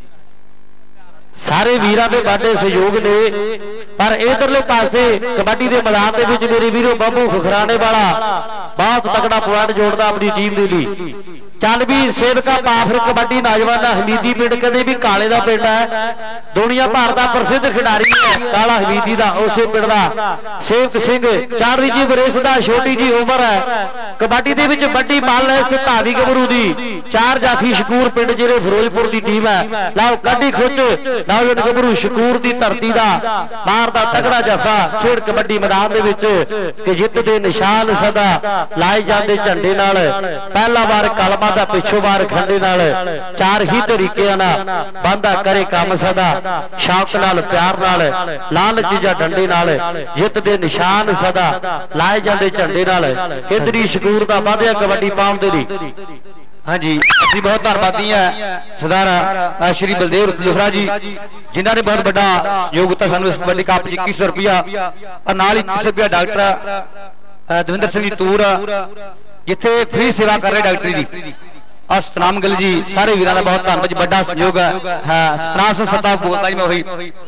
सारे वीरां दे बाटे सहयोग ने पर इधरले पासे कबड्डी के मैदान दे विच मेरे वीरों बाबू खुखराने वाला बहुत तगड़ा पॉइंट जोड़दा अपनी टीम दे लई। चल भी सेवका पाफर कबड्डी नौजवान हमीदी पिंड कदे भी काले का पिंड है, दुनिया भर का प्रसिद्ध खिडारी है काला हमीदी का, उसे पिंड का सेवक सिंह 4 जी बरेस का, छोटी जी उम्र है। कबड्डी के विच बड़ी मल है इस धावी गभरू की। 4 जाफी शकूर पिंड जिले फिरोजपुर की टीम है। लाओ कड्डी खुच नौजवान गभरू शकूर की धरती का मारदा तगड़ा जफा खेड कबड्डी मैदान के जित के निशान सदा लाए जाते झंडे नाल। पहला बार कलमा दा पिछो बार खंडे नाल 4 ही तरीके बंदा करे काम सदा शौक नाल प्यार नाल लालच जा डंडे नाल जित दे निशान सदा लाए जाते झंडे नाल। इधरी शकूर दा वाधिया कबड्डी पाउण दे लई। हाँ जी अभी बहुत धन्यवादी है सरदार श्री बलदेव लुहरा जी जिन्होंने बहुत बड़ा सहयोग दिता सानू इस कबड्डी कप 2100 रुपया और नाल 21 रुपया डॉक्टर दविंदर सिंह जी तूर जिथे फ्री सेवा कर रहे डॉक्टरी की और सतनाम गिल जी सारे वीरां दा बहुत धन्यवाद। बड़ा सहयोग है। सतनाम सिंह सत्ता बोलता जी मैं वही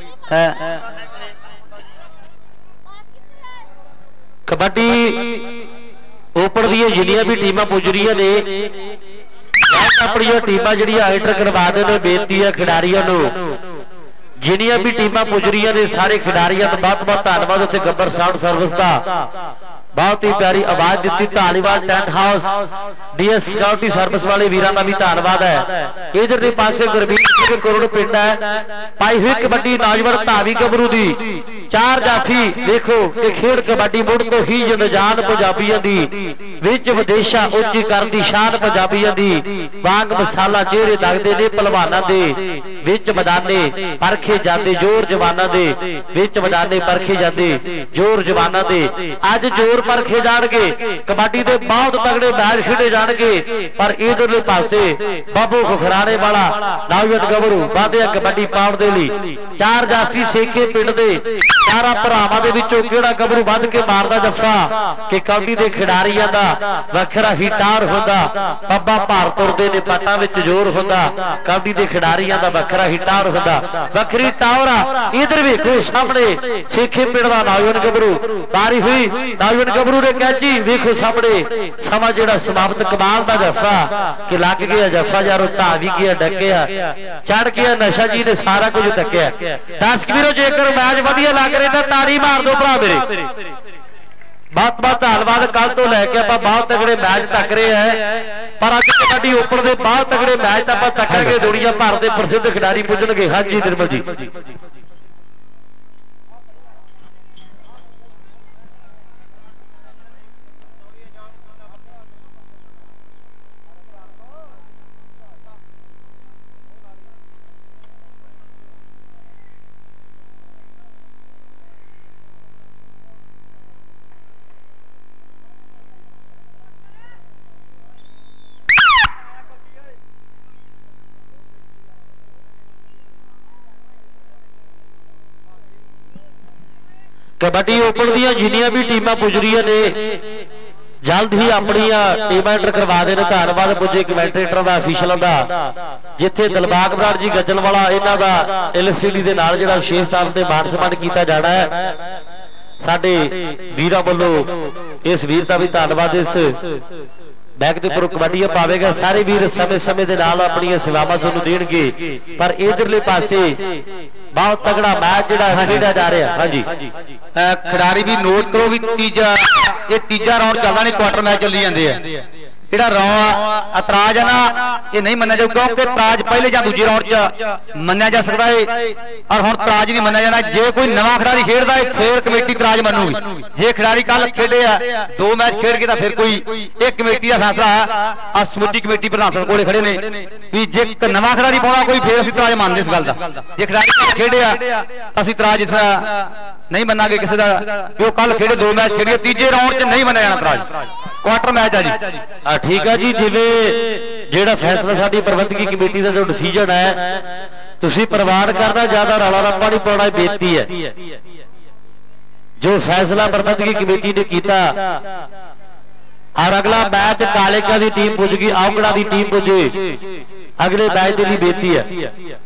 कबड्डी ओपन दी जिन्नियां भी टीमां पुज रही ने अपनी टीमां जिहड़ियां एंटर करवा देने बेनती है खिडारियों नूं। जिन्नियां भी टीमां पुज रही ने सारे खिडारियों का बहुत बहुत धन्यवाद। उत्ते गब्बर साउंड सर्विस का बहुत ही प्यारी आवाज दी। Dhaliwal tent house DS security service वाले वीरां का भी धन्यवाद है। इधरले पासे गुरबीर सिंह करोड़ पिंड है पाई हुई कबड्डी नौजवान धावी गभरू दी 4 जाफी देखो कि खेड कबड्डी मुड़ तो ही जनजान पंजाबियों दी विच विदेशा उच्ची कर दी शान पंजाबियों दी वांग मसाला चेहरे लगदे ने पहलवानां दे विच मैदाने परखे जाते जोर जवानां दे विच मैदाने परखे जाते जोर जवानां दे। अज जोर परखे जाणगे कबड्डी दे बहुत तगड़े मैच खेडे जाणगे पर इधरले पासे बाबू खुखराने वाला नौजवान गभरू वाधिया कबड्डी पाउण दे लई 4 जाफी सेखे पिंड दे 4 भरावां दे विचों किहड़ा गभरू वध के मारदा जफ्फा कि कबड्डी दे खिडारीआं दा वखरा ही टार हुंदा। पब्बा भार तुरदे ने पट्टां विच जोर हुंदा कबड्डी दे खिडारीआं दा वखरा ही टार हुंदा वखरी टावरा। इधर वेखो सामने सेखे पिंड दा नौजवान गभरू पारी हुई नौजवान गभरू ने कैची वेखो सामने समा जिहड़ा समाप्त कमाल दा जफ्फा कि लग गया जफ्फा यारो धावी गया डकिया चढ़ गया नशा जी ने सारा कुछ डकिया। दर्शक वीरो जेकर मैच वधिया लग रहा तो ताड़ी मार दो भरा मेरे। बहुत बहुत धन्यवाद। कल तो लैके आप बहुत तगड़े मैच तक रहे हैं पर अज कबड्डी ओपन के बहुत तगड़े मैच आप तकांगे। दुनिया भर के प्रसिद्ध खिडारी पुजणगे। हाँ जी निर्मल जी कबड्डी ओपन दी जिन्नियां भी टीमां पुज रही ने जल्द ही अपनी टीम एंटर करवा देने। धन्यवाद पुजे कमेंटेटर का अफीशलों का जिथे दिलबाग बराड़ जी गजल वाला इन्हों का LCD के नाल जिहड़ा विशेष तौर पर मान सम्मान किया जाना है। साडे वीरां वल्लों इस वीर का भी धन्यवाद। इस बैक के उपर कबड्डियां पावेगा सारे वीर समय समय के नाल अपनी सेवावां तुहानूं देणगे पर इधरले पासे बहुत तगड़ा मैच जिहड़ा खेडा जा रहा। हाँ जी खिडारी भी नोट करो भी तीजा राउंड चलदा नहीं क्वार्टर मैच चली जाते हैं। ਜਿਹੜਾ ਰੌ ਇਤਰਾਜ਼ ਹੈ ਨਾ ਇਹ ਨਹੀਂ ਮੰਨਿਆ ਜਾਊ ਕਿਉਂਕਿ ਇਤਰਾਜ਼ ਪਹਿਲੇ ਜਾਂ ਦੂਜੇ ਰਾਉਂਡ 'ਚ ਮੰਨਿਆ ਜਾ ਸਕਦਾ ਹੈ ਔਰ ਹੁਣ ਇਤਰਾਜ਼ ਨਹੀਂ ਮੰਨਿਆ ਜਾਣਾ। ਜੇ ਕੋਈ ਨਵਾਂ ਖਿਡਾਰੀ ਖੇਡਦਾ ਹੈ ਫਿਰ ਕਮੇਟੀ ਇਤਰਾਜ਼ ਮੰਨੂਗੀ। ਜੇ ਖਿਡਾਰੀ ਕੱਲ ਖੇਡੇ ਆ 2 ਮੈਚ ਖੇਡ ਕੇ ਤਾਂ ਫਿਰ ਕੋਈ ਇਹ ਕਮੇਟੀ ਦਾ ਫੈਸਲਾ ਆ ਸਮੁੱਚੀ ਕਮੇਟੀ ਪ੍ਰਧਾਨ ਸਾਹਿਬ ਕੋਲੇ ਖੜੇ ਨੇ ਵੀ ਜੇ ਇੱਕ ਨਵਾਂ ਖਿਡਾਰੀ ਪਾਉਣਾ ਕੋਈ ਫਿਰ ਅਸੀਂ ਇਤਰਾਜ਼ ਮੰਨਦੇ ਇਸ ਗੱਲ ਦਾ। ਜੇ ਖਿਡਾਰੀ ਖੇਡੇ ਆ ਤਾਂ ਅਸੀਂ ਇਤਰਾਜ਼ ਇਸ नहीं मनांगे किसी का भी कल खेडे 2 मैच खेडिए तीजे राउंड च नहीं मनाया जाना इतराज क्वार्टर मैच है जी। ठीक है जी जिवें जेड़ा फैसला साडी प्रबंधकी कमेटी का जो डिसीजन है तुसी प्रवान करना, ज्यादा रौला रप्पा नहीं पाउणा, बेनती है। जो फैसला प्रबंधकी कमेटी ने किया और अगला मैच कालेका की टीम पुज गई, औंगड़ा की टीम पुजे, अगले मैच के लिए बेनती है।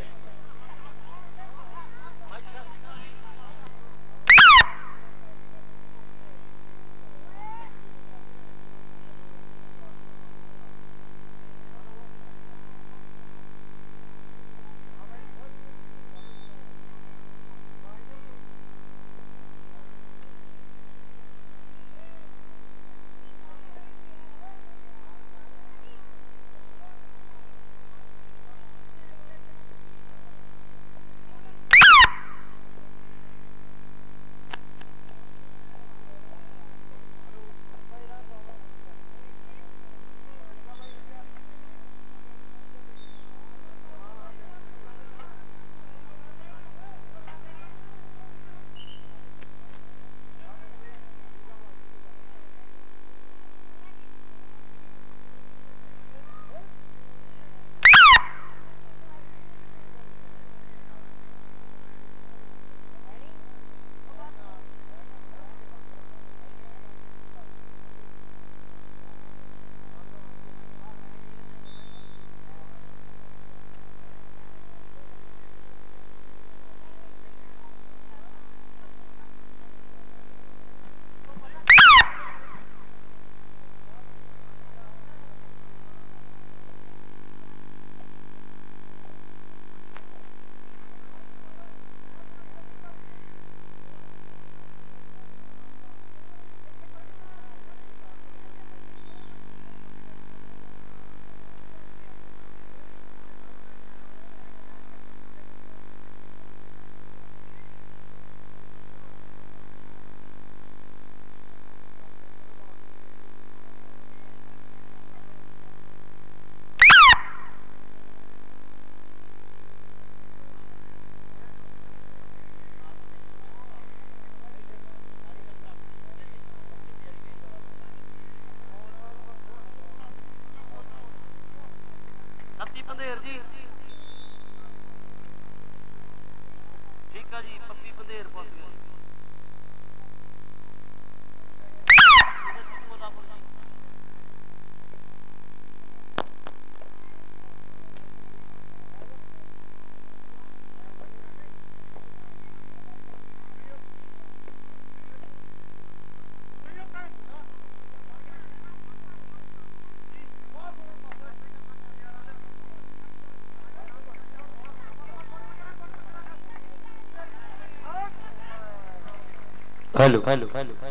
Hello hello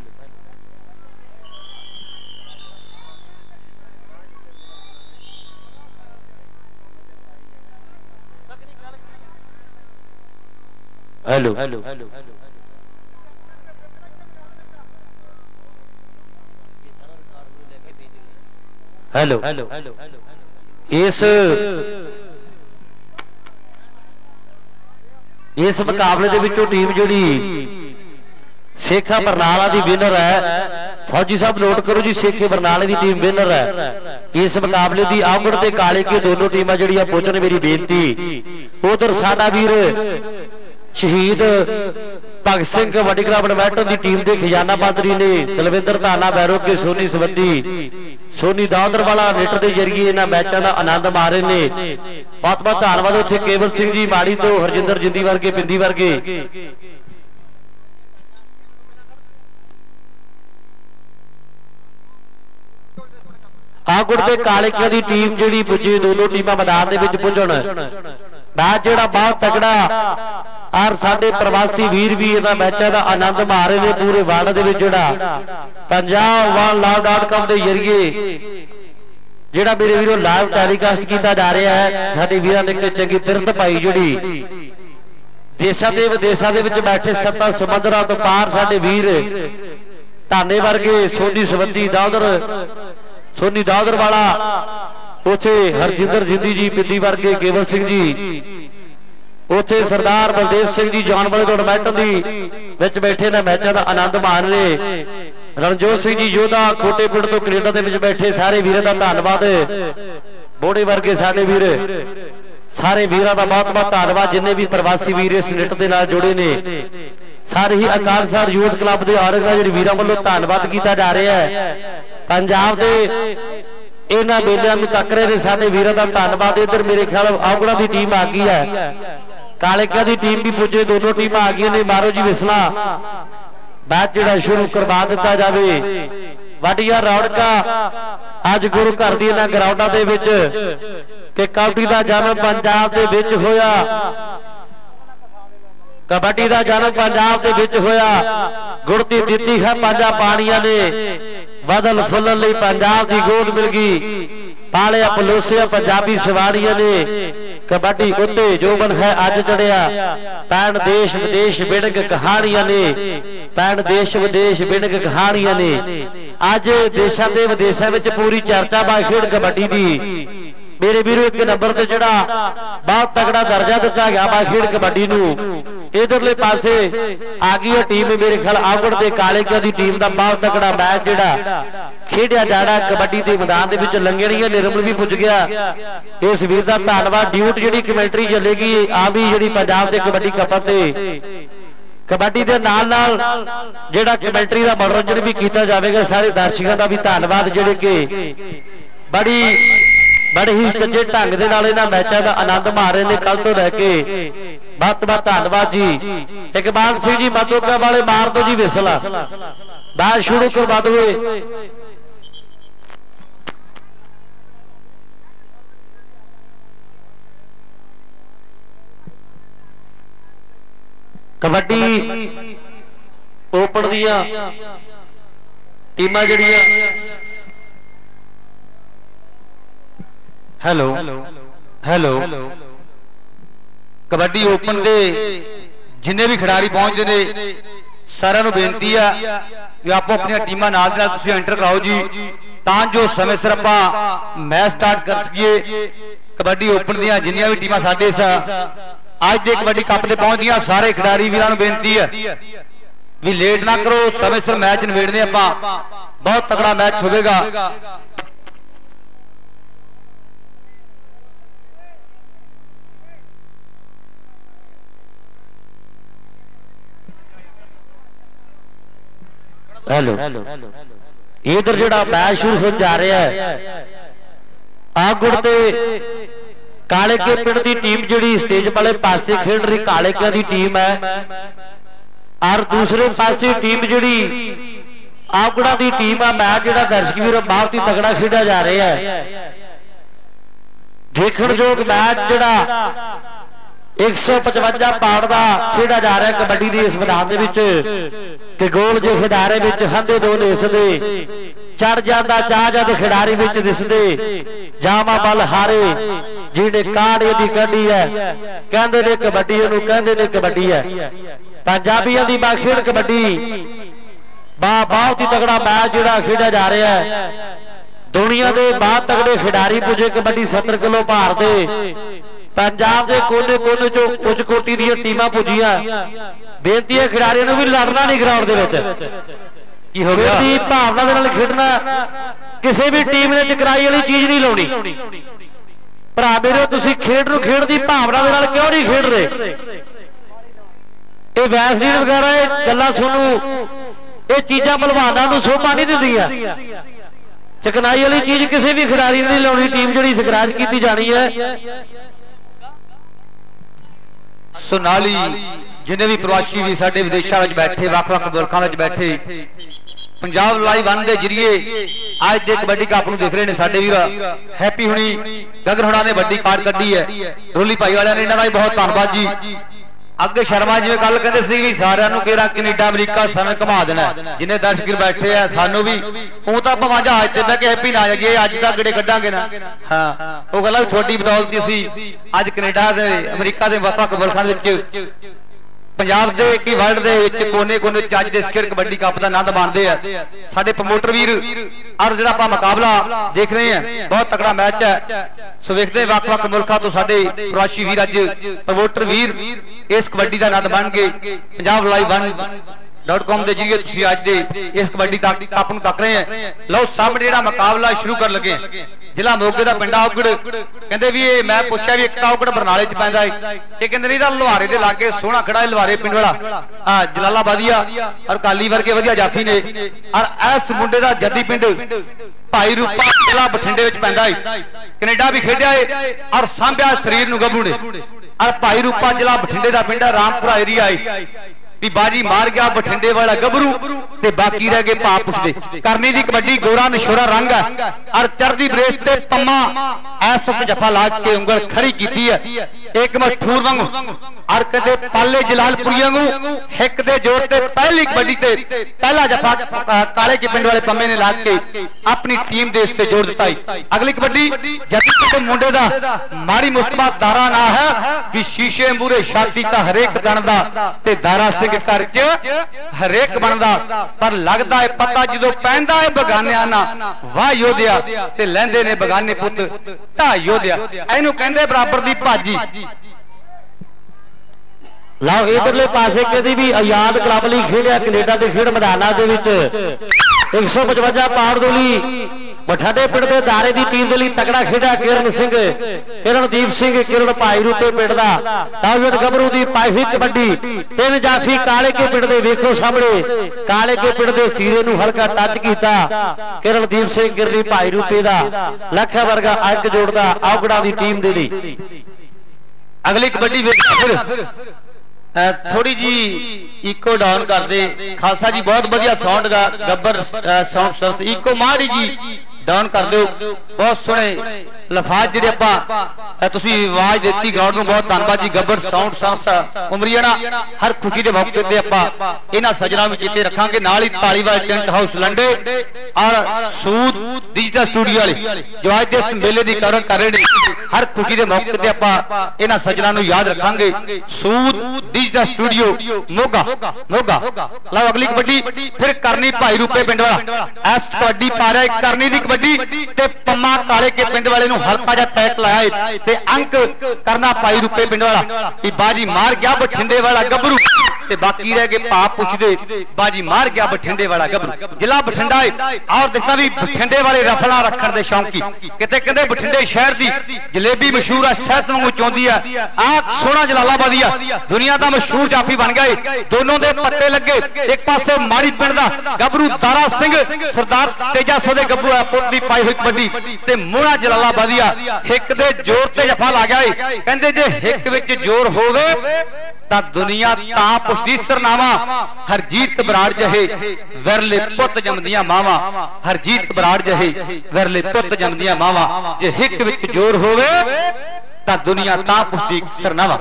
hello hello hello hello इस मुकाबले दे विचों टीम जिहड़ी सेखा बरनाला दी विनर है, फौजी साहब नोट करो जी, सेखे बरनाले दी टीम विनर है इस मुकाबले दी। आमगढ़ ते काले के दोनों टीमां जिहड़ियां पहुंचण, मेरी बेनती उधर साडा वीर शहीद भगत सिंह कबड्डी क्लब बैडमिंटन की टीम के खजाना पादरी ने दलविंदर धाना बैरो के सोनी सवंती सोनी दादर वाला नेट के जरिए इन्होंने मैचों का आनंद मारे ने। बहुत बहुत धन्यवाद उत्थे केवल सिंह जी माड़ी तो हरजिंदर जिंदी वर्गे पिंदी वर्गे आगुड़ के कालेकिया की टीम जी पुजी, दोनों टीम मैदान के पुजन मैच जो बहुत तगड़ा और साडे प्रवासी वीर भी इन्होंने मैचों का आनंद मार रहे हैं पूरे वर्ल्ड के पंजाब वन लाइव.com के जरिए जोड़ा मेरे वीरों लाइव टैलीकास्ट किया जा रहा है। साडे वीरां ने एक चंगी पिरत पाई जी देशों के विदेशों के बैठे सत्ता समुद्रां तो पार साडे वीर धाने वर्गे सोनी सवंती दादर सोनी दादर वाला उथे हरजिंदर जिंदी जी पिंडी वर्गे केवल सिंह जी उथे सरदार बलदेव सिंह जी जान वाले बैडमिंटन की बैठे ने मैचों का आनंद मान रहे। रणजोत सिंह जी योधा खोटेपुर तो कनेडा के बैठे सारे वीरों का धन्यवाद। बोड़े वर्गे साडे वीर सारे वीरां दा बहुत बहुत धन्नवाद जिन्ने भी प्रवासी वीर इस निट दे नाल जुड़े ने सारे ही अकाल सार यूथ क्लब के ऑर्गेनाइजर वीरां वालों धन्नवाद किया जा रहा है। पंजाब के इन्हां मेलिਆਂ ਨੂੰ तक रहे ने साडे वीरां दा धन्नवाद। इधर मेरे ख्याल औगड़ा की टीम आ गई है, कालेकिया की टीम भी पुजे, दोनों टीम आ गई ने। मारो जी विसला मैच जिहड़ा शुरू करवा दिता जावे। वड्डियां रौनकां अज गुरु घर दी इन्हां ग्राउंडां दे विच कि कबड्डी का जन्म पंजाब दे विच होया, कबड्डी का जन्म पंजाब दे विच होया। गुड़ती दित्ती है पंजा पानिया ने, बदल फुलन लई पंजाब की गोद मिल गई। पालिया पलोसिया पंजाबी सवारिया ने, कबड्डी उत्ते जोबन है अज चढ़िया। पैन देश विदेश बिणक कहानियां ने, पैन देश विदेश बिणक कहानियां ने। अज देशों के विदेशों में पूरी चर्चा बा खेड कबड्डी की। मेरे वीरों एक नंबर से जड़ा बहुत तगड़ा दर्जा दिता गया बा खेड कबड्डी नूं। इधरले पासे आ गई है टीम मेरे ख्याल आउगड़ ते कालेकिया की टीम का बहुत तगड़ा मैच जिहड़ा खेडिया जाना कबड्डी के मैदान दे विच। लंगड़िया निर्मल भी पुज गया, इस वीर का धन्नवाद। ड्यूट जिहड़ी कमेंटरी चलेगी आ भी जिहड़ी पंजाब के कबड्डी कप ते कबड्डी के नाल नाल जिहड़ा कमेंटरी का मनोरंजन भी किया जाएगा। सारे दर्शकों का भी धन्नवाद जिहड़े कि बड़े ही सच्चे ढंग के नाल इन्हां मैचों का आनंद मार रहे हैं कल तो लैके। बहुत बहुत धन्नवाद जी। इकबाल सिंह जी मधोका वाले मार दो जी विसला, मैच शुरू करवा दो। कबड्डी ओपन दियां टीमां जिहड़ियां हेलो हेलो कबड्डी ओपन दे जिन्ने भी खिडारी पहुंचते ने सारिਆਂ ਨੂੰ बेनती है कि आपो अपनी टीमां नाल दे नाल तुसीं एंटर कराओ जी, तां जो समय सिर आपां मैच स्टार्ट कर सकीए। कबड्डी ओपन दियां जिन्नियां भी टीमां साडे इस अज दे कबड्डी कप ते पहुंचदियां सारे खिडारी वीरां ਨੂੰ बेनती है भी लेट ना करो, समय सिर मैच निबेड़ने आपां। बहुत तगड़ा मैच होवेगा। हेलो इधर जिहड़ा मैच शुरू हो जा रहा है आगुड़ ते कालेके पिंड की टीम जिहड़ी स्टेज वाले पासे खेड रही कालेकिया की टीम है, और दूसरे पासे टीम जिहड़ी आगुड़ा की टीम है। मैच जिहड़ा दर्शक वीर बहुत ही तगड़ा खेड़ा जा रहा है। देखण योग मैच जिहड़ा 155 पाउंड का खेड़ा जा रहा है कबड्डी की इस मैदान के गोल जो खिडारे में हंधे दो दिसदे चढ़ जाता चाह जाते खिडारी में दिसदे जामा बल हारे जिन्हें काड़ दी कढ़ी है कहते ने कबड्डी कहते ने कबड्डी है। पंजाबियों की बा खेड कबड्डी बहुत ही तगड़ा मैच जिहड़ा खेड़ा जा रहा है। दुनिया के बहुत तगड़े खिडारी पुजे कबड्डी 70 किलो भार दे। पंजाब के कोने कोने चो उच्च कोटि दी टीमां पुजियां। बेनती है खिडारियों भी लड़ना नहीं ग्राउंड की हो गया भावना दे नाल खेडना। किसी भी टीम ने टकराई वाली चीज नहीं लाउणी। भरा मेरे तुसीं खेड नूं खेड दी भावना दे नाल क्यों नहीं खेड रहे? ये वैसलीन वगैरह गल्लां सुनू ये चीज़ां भलवानां नूं शोभा नहीं दिंदियां। चकनाई वाली चीज किसी भी खिडारी ने नहीं लाउणी। टीम जिहड़ी सकराज की जानी है। सोनाली जिन्हें भी प्रवासी भी साडे विदेशों में बैठे वख-वख मुल्कों में बैठे पंजाब लाइव वन के जरिए आज दे कबड्डी कप नूं देख रहे हैं साडे वीर हैप्पी हुणी गगन हुणा ने वड्डी कार्ड कड्डी है। रोली भाई वालियां ने इन्हां दा बहुत धन्नवाद जी। अगे शर्मा जिवें कल कहंदे सी भी सारियां नूं केरा कनेडा अमरीका सन घुमा देना जिन्हें दर्शक बैठे है सानू भी हूं तां भावें जहाज ते बैठ के हैप्पी ना जाइए अज तक गड़े कड्डांगे ना। हाँ वो गल थोड़ी बदौलत असीं अज कनेडा ते अमरीका दे वख-वख मुल्कां दे विच पंजाब दे की वर्ल्ड दे विच कोने कोने अज दे स्किट कबड्डी कप दा आनंद माणदे आ साडे प्रमोटर वीर। और जिहड़ा आपां मुकाबला देख रहे हैं बहुत तगड़ा मैच है। सो वेखदे वख-वख मुल्कां तो साडे प्रवासी वीर अज प्रमोटर वीर इस कबड्डी का आनंद बन गए। पंजाब लाइव वन.com के जरिए तुसीं अज दे इस कबड्डी कप नूं तक रहे हैं। लो सामने जिहड़ा मुकाबला शुरू कर लगे ਜ਼ਿਲ੍ਹਾ ਮੋਗੇ ਦਾ ਪਿੰਡ ਔਗੜ। ਕਹਿੰਦੇ ਵੀ ਇਹ ਮੈਂ ਪੁੱਛਿਆ ਵੀ ਇੱਕ ਔਗੜ ਬਰਨਾਲੇ ਚ ਪੈਂਦਾ ਹੈ, ਇਹ ਕਹਿੰਦੇ ਨਹੀਂ ਤਾਂ ਲੁਹਾਰੇ ਦੇ ਲਾਗੇ ਸੋਹਣਾ ਖੜਾ ਹੈ ਲੁਹਾਰੇ ਪਿੰਡ ਵਾਲਾ ਜਲਾਲਾਬਾਦੀਆ ਔਰ ਕਾਲੀ ਵਰਗੇ ਵਧੀਆ ਜਾਫੀ ਨੇ। ਔਰ ਇਸ ਮੁੰਡੇ ਦਾ ਜੱਦੀ ਪਿੰਡ ਭਾਈ ਰੂਪਾ ਜ਼ਿਲ੍ਹਾ ਬਠਿੰਡੇ ਵਿੱਚ ਪੈਂਦਾ ਹੈ, ਕੈਨੇਡਾ ਵੀ ਖੇਡਿਆ ਹੈ ਔਰ ਸਾਂਭਿਆ ਸਰੀਰ ਨੂੰ ਗੱਭਰੂ ਨੇ। ਔਰ ਭਾਈ ਰੂਪਾ ਜ਼ਿਲ੍ਹਾ ਬਠਿੰਡੇ ਦਾ ਪਿੰਡ ਰਾਮਪੁਰਾ ਏਰੀਆ ਹੈ ਵੀ ਬਾਜੀ ਮਾਰ ਗਿਆ ਬਠਿੰਡੇ ਵਾਲਾ ਗੱਭਰੂ ਤੇ ਬਾਕੀ ਰਹਿ ਗਏ ਭਾ ਪੁੱਛਦੇ। ਕਰਨੀ ਦੀ ਕਬੱਡੀ ਗੋਰਾ ਨਸ਼ੋਰਾ ਰੰਗ ਹੈ ਔਰ ਚੜਦੀ ਬਰੇਸ ਤੇ ਪੰਮਾ ਐਸ ਉੱਤੇ ਜਫਾ ਲਾ ਕੇ ਉਂਗਲ ਖੜੀ ਕੀਤੀ ਹੈ ਇੱਕ ਮਠੂਰ ਵਾਂਗੂ। ਔਰ ਕਦੇ ਪਾਲੇ ਜਲਾਲਪੁਰੀਆਂ ਨੂੰ ਹਿੱਕ ਦੇ ਜ਼ੋਰ ਤੇ ਪਹਿਲੀ ਕਬੱਡੀ ਤੇ ਪਹਿਲਾ ਜਫਾ ਕਾਲੇ ਕੇ ਪਿੰਡ ਵਾਲੇ ਪੰਮੇ ਨੇ ਲਾ ਕੇ ਆਪਣੀ ਟੀਮ ਦੇ ਉੱਤੇ ਜੋੜ ਦਿੱਤਾ ਹੈ। ਅਗਲੀ ਕਬੱਡੀ ਜੱਦੀ ਦੇ ਮੁੰਡੇ ਦਾ ਮਾੜੀ ਮੁਸਤਫਾ ਦਾਰਾ ਨਾ ਹੈ ਵੀ ਸ਼ੀਸ਼ੇ ਮੂਰੇ ਛਾਤੀ ਤਾਂ ਹਰੇਕ ਗਣਦਾ ਤੇ ਦਾਰਾ ਸਿੰਘ ਘਰ ਚ ਹਰੇਕ ਬਣਦਾ। ਪਰ ਲੱਗਦਾ ਹੈ ਪਤਾ ਜਦੋਂ ਪੈਂਦਾ ਹੈ ਬਗਾਨਿਆਂ ਨਾਲ ਵਾਹ ਯੋਧਿਆ ਤੇ ਲੈਂਦੇ ਨੇ ਬਗਾਨੇ ਪੁੱਤ ਢਾ ਯੋਧਿਆ। ਇਹਨੂੰ ਕਹਿੰਦੇ ਬਰਾਬਰ ਦੀ ਭਾਜੀ। ਲਓ ਇਧਰਲੇ ਪਾਸੇ ਕਹਿੰਦੀ ਵੀ ਆਜ਼ਾਦ ਕਲੱਬ ਲਈ ਖੇਡਿਆ ਕੈਨੇਡਾ ਦੇ ਖੇਡ ਮੈਦਾਨਾਂ ਦੇ ਵਿੱਚ 155 ਪਾਉਂਡ ਦੇ ਲਈ ਬਠਿੰਡੇ ਪਿੰਡ ਦੇ ਦਾਰੇ ਦੀ ਟੀਮ ਦੇ ਲਈ ਤਕੜਾ ਖੇਡਿਆ ਕਿਰਨ ਸਿੰਘ, ਕਿਰਨਦੀਪ ਸਿੰਘ, ਕਿਰਨ ਭਾਈ ਰੂਪੇ ਪਿੰਡ ਦਾ ਤਾਜਵੀਰ ਗੱਭਰੂ ਦੀ ਪਾਈ ਹੋਈ ਕਬੱਡੀ। ਤਿੰਨ ਜਾਫੀ ਕਾਲੇ ਕੇ ਪਿੰਡ ਦੇ ਵੇਖੋ ਸਾਹਮਣੇ ਕਾਲੇ ਕੇ ਪਿੰਡ ਦੇ ਸੀਰੇ ਨੂੰ ਹਲਕਾ ਟੱਚ ਕੀਤਾ ਕਿਰਨਦੀਪ ਸਿੰਘ, ਕਿਰਨੀ ਭਾਈ ਰੂਪੇ ਦਾ ਲੱਖਾ ਵਰਗਾ ਅੰਕ ਜੋੜਦਾ ਔਗੜਾ ਦੀ ਟੀਮ ਦੇ ਲਈ। ਅਗਲੀ ਕਬੱਡੀ ਵੇਖੋ ਫਿਰ थोड़ी जी इको डाउन कर दे खालसा जी, बहुत बढ़िया साउंड का गब्बर साउंड सर्स इको माड़ी जी डाउन कर दो। बहुत सोहने लफाज जिहड़े आपां तुसीं आवाज देती ग्राउंड नूं, बहुत धन्नवाद जी गब्बर साउंड सर्स उमरीआना। हर खुशी के मौके ते आपां इन्हां सज्जणां नूं चेते रखांगे। नाल ही तालीवाल टेंट हाउस लंडे और सूद डिजिटल स्टूडियो वाले जो अज दे इस मेले की कवरेज कर रहे हैं, हर खुशी के मौके ते आपां इन्हां सज्जणां नूं याद रखांगे। Sood digital studio Moga Moga. लो अगली कबड्डी फिर करनी भाई रूपे पिंड वाला इस कबड्डी पा रहा है करनी दी कबड्डी ते पम्मा काले के पिंड वाले हल्का जा टैक लाया है अंक करना भाई रूपे पिंड वाला कि बाजी मार गया बठिंडे वाला गभरू ते बाकी रह गए भाप पुछदे बाजी मार गया बठिंडे वाला गभरू। जिला बठिंडा है और देखता भी बठिंडे वाले रफला रखण दे शौकी किते कहंदे बठिंडे शहर दी जलेबी मशहूर है, शहद वांगू चौंदी है। आ सोना जलालाबादिया दुनिया दा मशहूर जाफी बन गए। दोनों दे पट्टे लगे, एक पासे माड़ी पिंड दा गभरू दारा सिंह सरदार तेजा सो दे गब्बू पुट दी पाई हुई कबड्डी ते मोना जलालाबादिया हिक दे जोर ते जफा ला गया है। कहंदे जे हिक विच जोर होवे तां दुनिया तां पुछदी सरनावा। हरजीत बराड़ जहे विरले पुत जमदियां मावा, हरजीत बराड़ जहे विरले पुत जमदियां मावा। जे हिक विच जोर होवे तां दुनिया तां पुछदी सरनावा।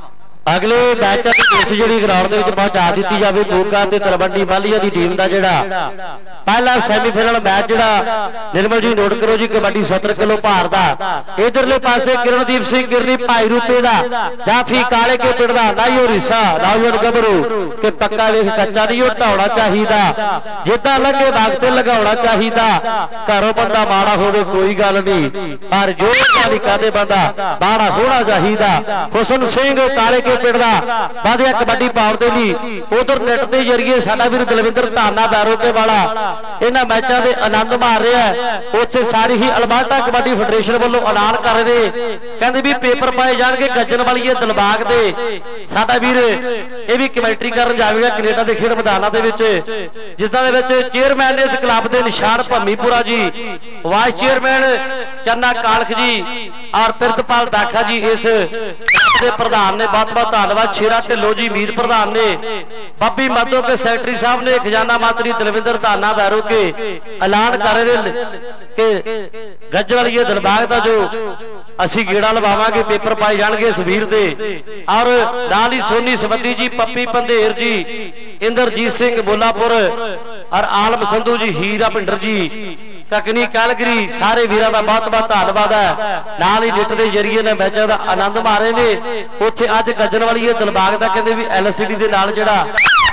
अगले मैच की जी ग्राउंड के पहुंचा दी जाए मोगा ते तलवंडी मालिया की टीम का जोड़ा पहला सैमीफाइनल मैच जोड़ा निर्मल जी नोट करो जी कबड्डी 70 किलो भार का। इधरले पासे किरणदीप सिंह किरनी भाई रूपे का जाफी काले के पिंड का नाइयो रिसा नाउन गभरू के पक्का वेख कच्चा नहीं ढाउना चाहिए, जिदा लगे वक्त लगाना चाहिए। घरों बंदा माड़ा होवे कोई गल नहीं, पर जो नहीं कहते बंदा माड़ा होना चाहिए। हुसन सिंह काले के पिंड का वाधिया कबड्डी पाउण दे लई उधर नेट के जरिए साडा वीर दलविंदर धाना बैरोके वाला इन्हां मैचों के आनंद मार रहा है। उत्थे सारी ही अलबर्टा कबड्डी फेडरेशन वालों ऐलान कर रहे हैं, कहंदे भी पेपर पाए जाणगे गज्जन वाली दिलबाग दे। साडा वीर ये भी कमेंटरी करन जावेगा कनेडा के खेड मैदानां दे विच, जिसदा दे विच चेयरमैन ने इस क्लब के निशान भम्मीपुरा जी, वाइस चेयरमैन चन्ना कालख जी और प्रितपाल दाखा जी इस प्रधान ने बहुत बहुत धन्यवाद। शेरा ढिल्लो जी मीर प्रधान ने, बब्बी माधो के सैकटरी साहब ने, खजाना मंत्री दलविंदर धाना बैरो के ऐलान कर रहे कि गज्जल वाली दिलबाग का जो असी गेड़ा लवावांगे पेपर पाए जाएंगे इस वीर दे। और नाल ही सोनी सवती जी, पप्पी पंधेर जी, इंद्रजीत सिंह बोलापुर और आलम संधू जी, हीरा भिंडर जी, ककनी कैलगरी, सारे वीरों का बहुत बहुत धन्यवाद है। नाल ही निट के जरिए ने मैचों का आनंद मारे ने। उत्थे अज गज्जन वाली दिलबाग का कहते भी LCD के नाल जिहड़ा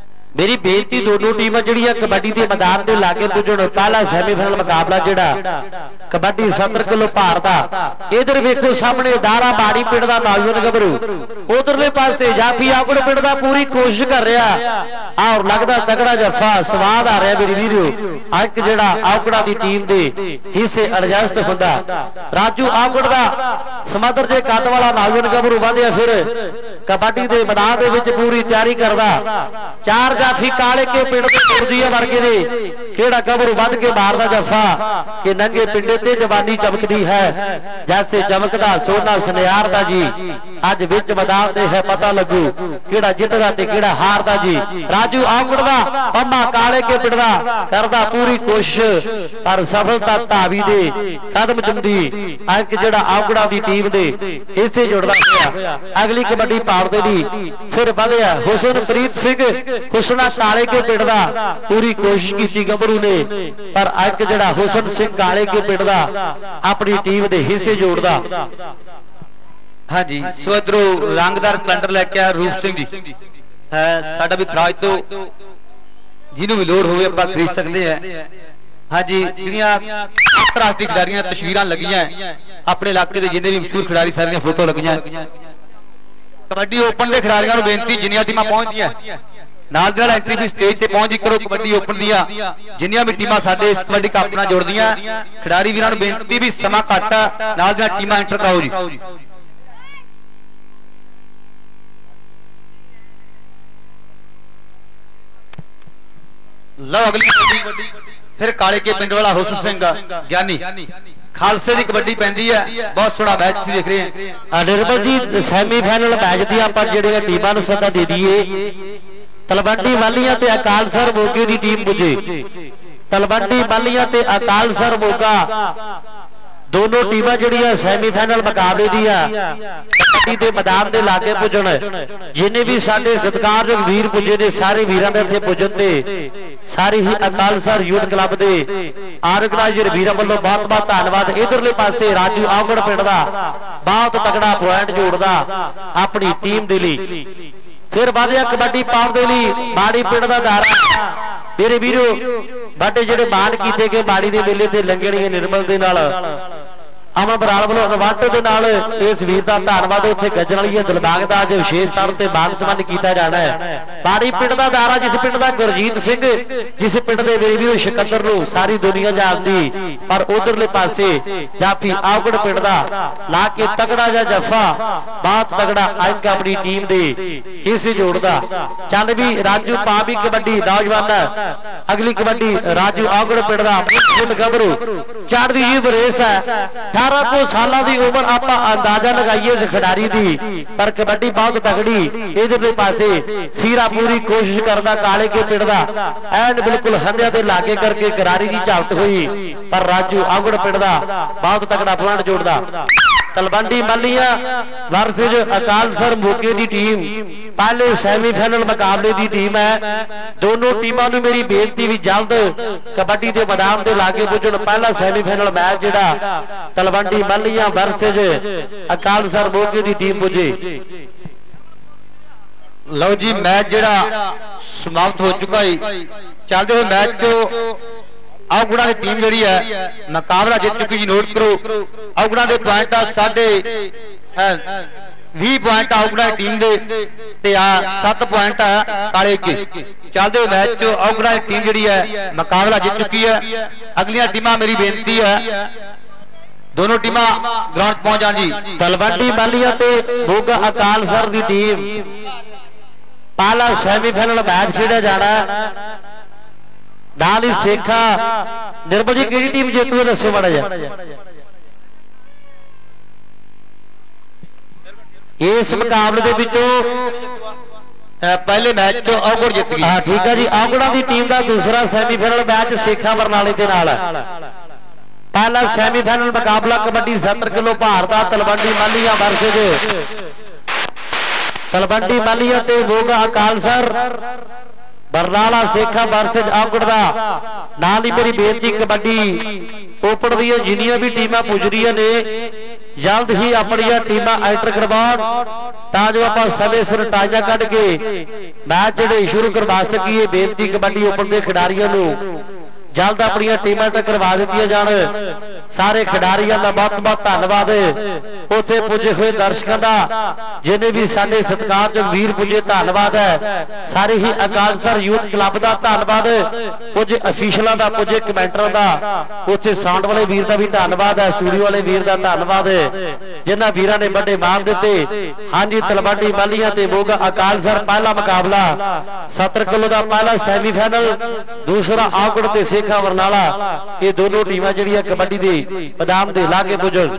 मेरी बेनती दोनों टीम जिहड़ियां कबड्डी के मैदान के लागे पुजण पहला सैमीफाइनल मुकाबला जिहड़ा कबड्डी 70 किलो भार दा इधर वेखो सामने दारा बाड़ी पिंड दा नौजवान गभरू उधरले पासे जाफी आवड़ पिंड दा पूरी कोशिश कर रहा और लगदा तगड़ा जफा स्वाद आ रहा मेरी वीरो अज जिहड़ा आवगड़ा दी टीम दे हिस्से एडजस्ट हुंदा राजू आवगड़ दा समंदर जे कद वाला नौजवान गभरू वधिया फिर कबड्डी के मैदान दे विच पूरी तैयारी करदा चार जाफी काले के पिंड ते गुरदीया वर्गे ने केड़ा गभरू वध के मारदा जफा कि नंगे पिंडे ते जवानी चमकदी है जैसे चमकदा सोना सुनियार दा जी अज विच मैदान दे है पता लगू केड़ा जितदा ते केड़ा हारदा जी राजू आवगड़ दा पम्मा काले के पिंड दा करदा पूरी कोशिश पर सफलता धावी दे कदम चुमदी अंक जिहड़ा आवगड़ा दी टीम दे इसे जुड़दा होया अगली कबड्डी पावदे दी फिर वधिया हुसनप्रीत सिंह हुसना काले के पिंड दा पूरी कोशिश की गभरू ने पर अंक जिहड़ा हुसन सिंह काले के पिंड दा अपनी टीम दे हिस्से जोड़दा हाँ जी सो इधरों रंगदार कैलेंडर लेके आया रूप सिंह जी है साडा भी थराज तो जिन्हों भी लोड़ होवे आपां खरीद सकते हैं हाँ जी जिहड़ियां अंतरराष्ट्रीय खिडारियां तस्वीरां लगियां अपने इलाके के जिन्ने भी मशहूर खिडारी सारियां फोटो लगियां कबड्डी ओपन के खिडारियां नूं बेनती जिन्नियां टीमां पहुंचदियां नाल दे नाल एंट्री फी स्टेज ते पहुंच करो कबड्डी ओपन दियां जिन्नियां भी टीमां साडे इस कबड्डी कप नाल जुड़दियां खिडारी वीरां नूं बेनती भी समा घट आ नाल दे नाल टीमां एंटर कराओ जी लो अगली कबड्डी फिर काले के पिंड वाला हुसन सिंह ज्ञानी खालसे की कबड्डी पैंदी है बहुत सोहना मैच देख रहे हैं निर्मल जी सैमीफाइनल मैच दी आपां जिहड़ियां टीमां नूं सदा दे दईए तलवंडी वालियां ते अकाल सर मोगे दी टीम पुजे तलवंडी वालियां ते अकाल सर मोगा दोनों टीमां जिहड़ियां सैमीफाइनल मुकाबले दियां कबड्डी दे मैदान दे लागे पुजण जिन्ने भी साडे सत्कारयोग वीर पुजे ने सारे वीरां दे इत्थे पुजण ते सारी ही अकाल सर यूथ क्लब दे ऑर्गेनाइजर वीरां वल्लों बहुत बहुत धन्नवाद इधरले पासे राजू आवगड़ पिंड दा बहुत तगड़ा पॉइंट जोड़दा अपनी टीम दे लई फिर वधिया कबड्डी पाउण दे लई बाड़ी पिंड दा दारा मेरे वीरो बाटे जिहड़े मान कीते गए बाड़ी दे मेले ते लंघणीए निर्मल दे नाल अमन बराल वालों अनवंट दे नाल इस वीर दा धन्नवाद उत्थे गजन वाली दिलबाग दा अज विशेष तौर ते मान सम्मान कीता जाना है बाड़ी पिंड दा दारा जिस पिंड दा गुरजीत सिंह जिस पिंड दे मेरे वीरो सिकंदर नूं सारी दुनिया जानदी पर उधरले पासे जाफी आवगड़ पिंड दा ला के तगड़ा जा जफा बहुत तगड़ा अंक अपनी टीम दे हिस्से जोड़दा चल भी राजू पा भी कबड्डी नौजवान अगली कबड्डी राजू आवगड़ पिंड दा मुंड गभरू चढ़दी जी बरेस है 18 को साल की उम्र आप अंदाजा लगाइए इस खिडारी की पर कबड्डी बहुत तगड़ी इधरले पासे सीरा पूरी कोशिश करता काले के पिंड दा एंड बिल्कुल हंदिया के लागे करके करारी की झालट हुई पर राजू आवगड़ पिंड दा बहुत तगड़ा पॉइंट जोड़दा तलवंडी मालिया वर्सेज अकाल सर मोके की टीम पहले सैमीफाइनल मुकाबले की टीम है दोनों टीमों को मेरी बेनती भी जल्द कबड्डी के मैदान के लागे पुजण पहला सैमीफाइनल मैच जिहड़ा तलवंडी मालिया वर्सेज अकाल सर मोके की टीम पुजे लो जी मैच जिहड़ा समाप्त हो चुका है चलते हुए मैच चो आवगड़ा की टीम जी है मुकाबला जीत चुकी जी नोट करो आवगड़ा के पॉइंट साढ़े 20 पॉइंट आवगड़ा की टीम दे 7 पॉइंट काले के चलते हुए मैच चो आवगड़ा की टीम जी है मुकाबला जीत चुकी है अगलियां टीमां मेरी बेनती है दोनों टीमां ग्राउंड पहुंच जान जी तलवंडी मालिया ते मोगा अकाल सर की टीम पहला सैमीफाइनल मैच खेड़ा जाना नाल ही सेखा निर्मल जी किहड़ी टीम जीतू है दसो माड़ा जा इस मुकाबले दे विचों पहले मैच चो आवगड़ जीत गई। हाँ ठीक है जी आवगड़ा की टीम का दूसरा सैमीफाइनल मैच सेखा बरनाले के नाल पहला सैमीफाइनल मुकाबला कबड्डी 70 किलो भार दा तलवंडी मालिया वर्सेज तलवंडी मालिया ते मोगा अकाल सर बरनाला सेखा वर्सेज आवगड़ दा नाल ही मेरी बेनती कबड्डी ओपन दी जिन्नियां भी टीमां पुज रही ने जल्द ही अपन टीमां एंटर करवाउण तां जो आपां समय सिर टाइमां कढ के मैच ਜਿਹੜੇ ਸ਼ੁਰੂ ਕਰਵਾ ਸਕੀਏ ਬੇਨਤੀ ਕਬੱਡੀ ਓਪਨ ਦੇ ਖਿਡਾਰੀਆਂ ਨੂੰ जल्द अपन टीमां टकरवा दी जान। सारे खिडारियों का बहुत बहुत धन्यवाद। उत्थे पुजे हुए दर्शकों का जिन्हें भी साडे सत्कार वीर पुजे धन्यवाद है। सारे ही अकाल सर यूथ क्लब का धन्यवाद, कुछ अफीशलों का, कुछ कमेंटरों का, उत्थे साउंड वाले वीर का भी धन्यवाद है, स्टूडियो वाले वीर का धन्यवाद है जिन्होंने वीरों ने बड़े मान दिते। हाँ जी, तलवंडी मालिया ते मोगा अकाल सर पहला मुकाबला 70 किलो का पहला सैमीफाइनल, दूसरा आउटगढ़ ते शेखा बरनाला। ये दोनों टीमां जिहड़ियां कबड्डी दे मैदान दे लागे पुजण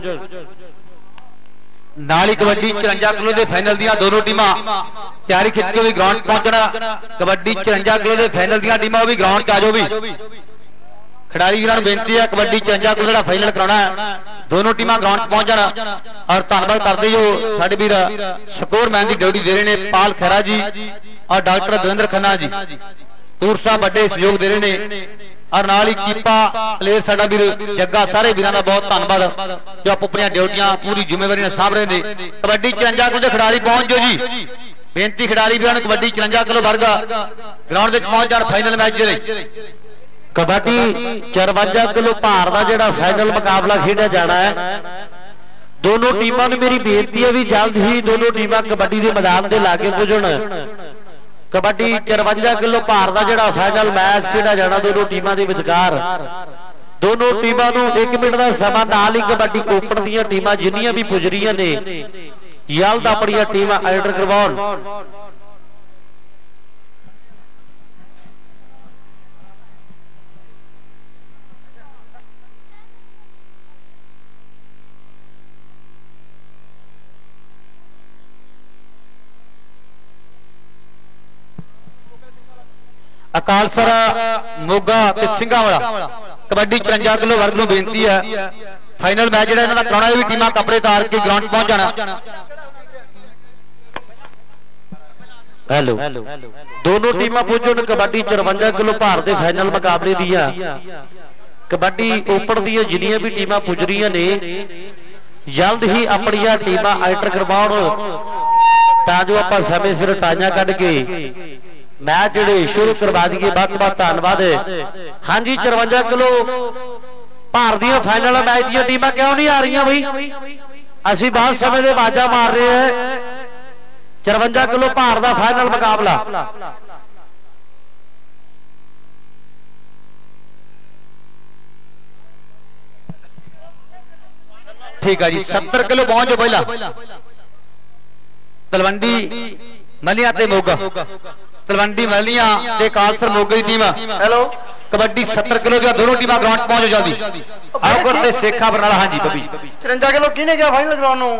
नाली कबड्डी 54 किलो के फाइनल दियां दोनों टीमां तैयारी खिंच के भी ग्राउंड पहुंचना। कबड्डी 54 किलो के फाइनल दियां टीमां भी ग्राउंड आ जाओ। भी खिडारी वीरां नूं बेनती है कबड्डी 54 किलो दा फाइनल कराना है, दोनों टीमां ग्राउंड पहुंच जाना। और धन्यवाद करते जो साडे वीर स्कोर मैन की ड्यूटी दे रहे हैं पाल खैरा जी और डॉक्टर दविंदर खन्ना जी, टूर साहब बड़े सहयोग दे रहे हैं। और नाल ही कीपा प्लेयर साडा वीर जग्गा, सारे वीरां दा बहुत धन्यवाद जो आप अपनी ड्यूटियां पूरी जिम्मेवारी नाल साभ रहे हैं। कबड्डी 54 किलो के खिडारी पहुंच जाओ जी, बेनती खिडारी वीरां नूं कबड्डी 54 किलो वर्ग ग्राउंड विच पहुंच जाण फाइनल मैच दे लई। कबड्डी 54 किलो भार का जिहड़ा फाइनल मुकाबला खेडिया जाना है, दोनों टीमां नूं मेरी बेनती है भी जल्द ही दोनों टीमां कबड्डी के मैदान के लागे पुजण। कबड्डी 54 किलो भार का जिहड़ा फाइनल मैच खेडिया जाना दोनों टीमां दे विचकार, दोनों टीमां नूं 1 मिनट का समा नाल ही कबड्डी ओपन दीयां टीमां जिन्नियां भी पुज रहीआं ने जल्द अपनी टीमां एंटर करवाउण। अकाल सर मोगा ते सिंघा वाला कबड्डी 54 किलो वर्ग नूं बेनती है फाइनल मैच जिहड़ा इन्हां दा कराउणा है भी टीमां कपड़े तार के ग्राउंड पहुंच जाना। हेलो, दोनों टीमां पुजण कबड्डी 54 किलो भार के फाइनल मुकाबले दियां। कबड्डी ओपन दियां जिन्नियां भी टीमां पुज रहीआं ने जल्द ही अपनी टीमां एंटर करवाउण तां जो आपां समय सिर टाइयां कढ के मैच जिहड़े शुरू करवा दिए। बहुत बहुत धन्यवाद। हाँ जी, 54 किलो भार दी फाइनल मैच दी टीमां क्यों नहीं आ रही बई? असीं बहुत समय दे आवाज़ां मार रहे हैं। 54 किलो भार दा फाइनल मुकाबला ठीक है जी। 70 किलो पहुंच जाओ पहला तलवंडी मलिया ते मोगा, तलवंडी मलिया ते कालसर मोगे की टीम। हेलो, कबड्डी 70 किलो की दोनों टीमां ग्राउंड पहुंचो जल्दी। आउटगढ़ ते शेखा बरनाला। हाँ जी बबी 53 किलो किने गया फाइनल ग्राउंड नु?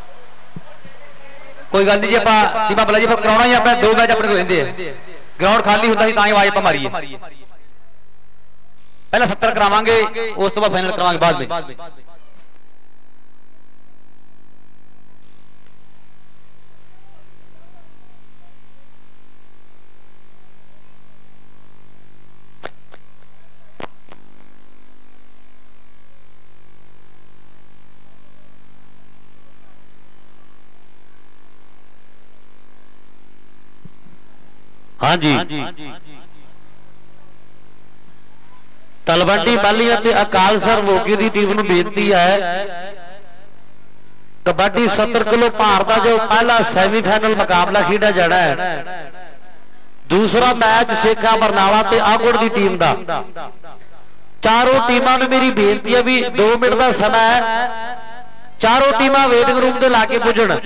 कोई गल नहीं जी, आप टीमां बुला जी कराउणा ही आप 2 मैच अपने को रहिंदे हैं। ग्राउंड खाली हुंदा सी तां ही आवाज़ आप मारीए। पहला 70 करावांगे उस तो बाद फाइनल करावांगे बाद में। हाँ जी, तलवंडी मालिया ते अकाल सर मोगे की टीम नूं बेनती है कबड्डी 70 किलो भार का जो पहला सैमीफाइनल मुकाबला खेड़ा जाना है, दूसरा मैच शेखा बरनाला ते आगुड़ की टीम का। चारों टीमां नूं मेरी बेनती है भी 2 मिनट का समय है, चारों टीमां वेटिंग रूम के लाके पुजण।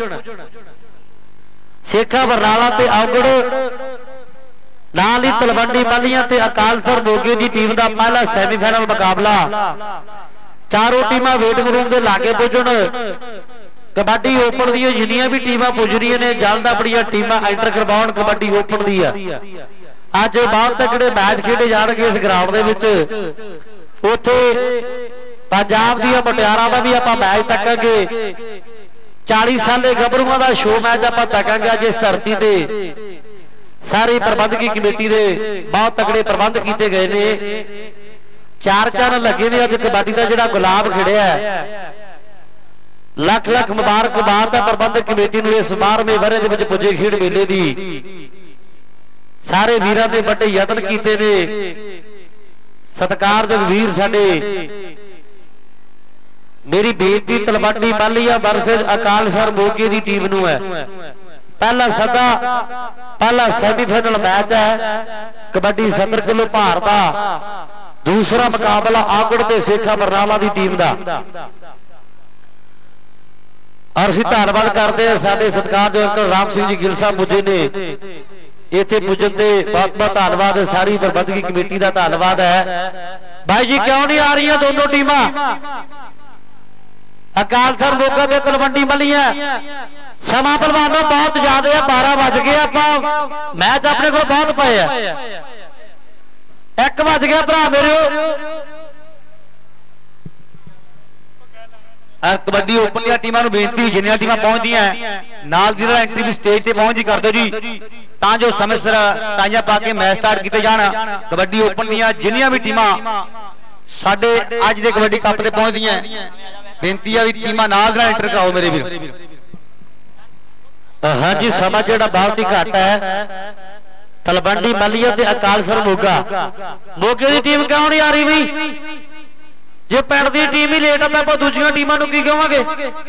शेखा बरनाला ते आगुड़ नाल ही तलवंडी मालिया ते अकाल सर मोगे की टीम का पहला सैमीफाइनल मुकाबला। चारों टीमां वेटिंग रूम के लागे पुजण। कबड्डी ओपन दी जिन्नियां भी टीमां पुज रही ने जल्द अपनी टीमां एंटर करवाउण। कबड्डी ओपन दी अज बहुत तगड़े मैच खेडे जाणगे इस ग्राउंड दे विच। उत्थे पंजाब दी मुटियारां दा भी आपां मैच तकांगे, 40 साले गभरूआं दा शो मैच आपां तकांगे। अज इस धरती ते सारी प्रबंधकी कमेटी दे बहुत तगड़े प्रबंध किए गए ने। 4 चैनल लगे ने। अज कबड्डी का जिहड़ा गुलाब खिड़िया है, लख लख मुबारकबाद है प्रबंधक कमेटी नूं इस 12वें वरे दे विच पुजे खेड मेले दी। सारे वीरां ने बड़े यतन कीते ने। सत्कारयोग वीर साडे मेरी बेनती तलवंडी मालिया वर्सेस अकाल सर मोगे की टीम नूं है। पहला सदा पहला सैमीफाइनल मैच है कबड्डी 70 किलो भार का। दूसरा मुकाबला आगड़ ते सेखा बरनाला की टीम का। और असीं धन्नवाद करते हैं साडे सत्कारयोग राम सिंह जी गिल साहब पुजे ने इत्थे पुजन दे बहुत बहुत धन्नवाद है। सारी प्रबंधकी कमेटी का धन्नवाद है। भाई जी क्यों नहीं आ रही दोनों टीमां? अकाल सर मोगा ते तलवंडी मलिया। समा पहलवानों बहुत ज्यादा है, 12 बज गए। आप मैच अपने को बहुत पे है, 1 बज गया भरा मेरे। कबड्डी ओपन दी टीमां नूं बेनती जिन्नियां टीमां पहुंचदियां नाल दी एंट्री भी स्टेज ते पहुंच जी कर दो जी, तां जो समय सिर ताइयां पा के मैच स्टार्ट किए जाण। कबड्डी ओपन दी जिन्नियां भी टीमां साडे अज दे कबड्डी कप ते पहुंचदियां बेनती है भी टीमां नाल दी एंटर कराओ मेरे वीर। हाँ जी समा जिहड़ा बहुत ही घट है। तलवंडी मलिया ते अकाल सर मोगा। मोगे की टीम क्यों नहीं आ रही भी? जे पिंड की टीम ही लेट है दूसरी टीमां नूं की कहांगे?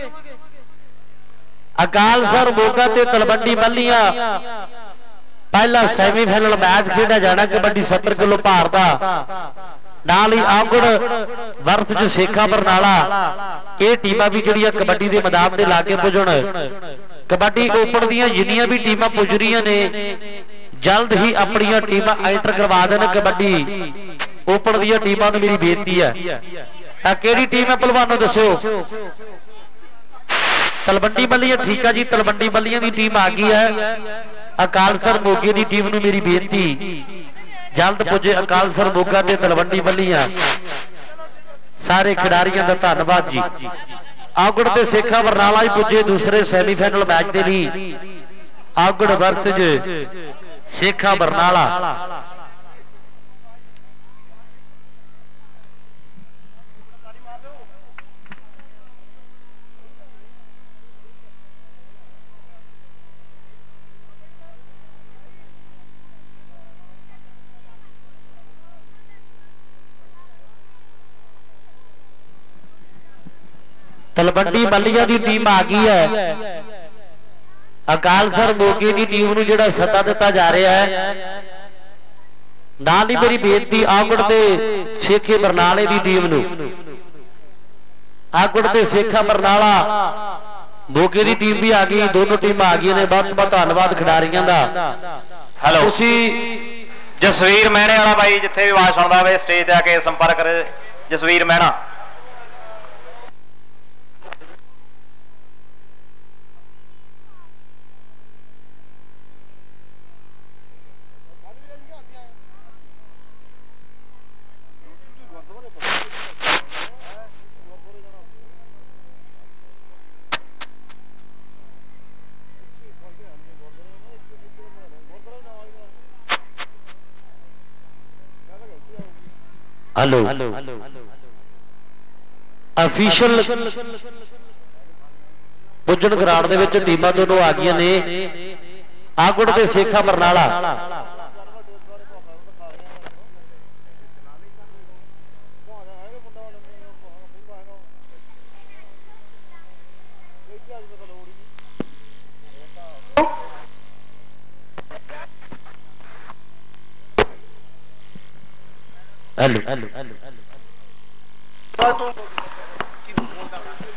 अकाल सर मोगा ते तलवंडी मलिया पहला सैमीफाइनल मैच खेड़ा जाना कबड्डी 70 किलो भार का। नाल ही आगड़ वर्थ च सेखा बरनाला ये टीमां भी जिहड़ियां कबड्डी के मैदान के लागे पुजण। कबड्डी ओपन दी जिन्नियां भी टीमां पुज रही ने जल्द ही अपनी टीमां एंटर करवा देन। कबड्डी ओपन दी टीमां नूं मेरी बेनती है। केड़ी टीम है पहलवानों दस्यो? तलवंडी मलिया ठीक है जी, तलवंडी मलिया की टीम आ गई है। अकाल सर मोगे की टीम नूं मेरी बेनती जल्द पुजे अकाल सर मोगा ते तलवंडी मलिया। सारे खिडारियों का धन्यवाद जी। आगड़ ते सेखा बरनाला ही पुजे दूसरे सैमीफाइनल मैच के लिए। आगड़ वर्सेस सेखा बरनाला। तलवंडी मलिया की टीम आ गई है। अकाल सर मोगे की टीम नूं जिहड़ा सत्ता दिता जा रहा है। नाल ही मेरी बेनती आगड़ ते सेखे बरनाले की टीम नूं। आगड़ ते सेखा बरनाला मोगे की टीम भी आ गई, दोनों टीम आ गई ने। बहुत बहुत धन्यवाद खिडारियों का। हेलो जसवीर मैणे वाला भाई जिथे भी आवाज सुनता हो स्टेज ते आके संपर्क करे। जसवीर मैणा हेलो ऑफिशियल पुजन ग्राउंड दे विच टीमां दोनों आ गई ने। आगड़ ते सेखा बरनाला। हेलो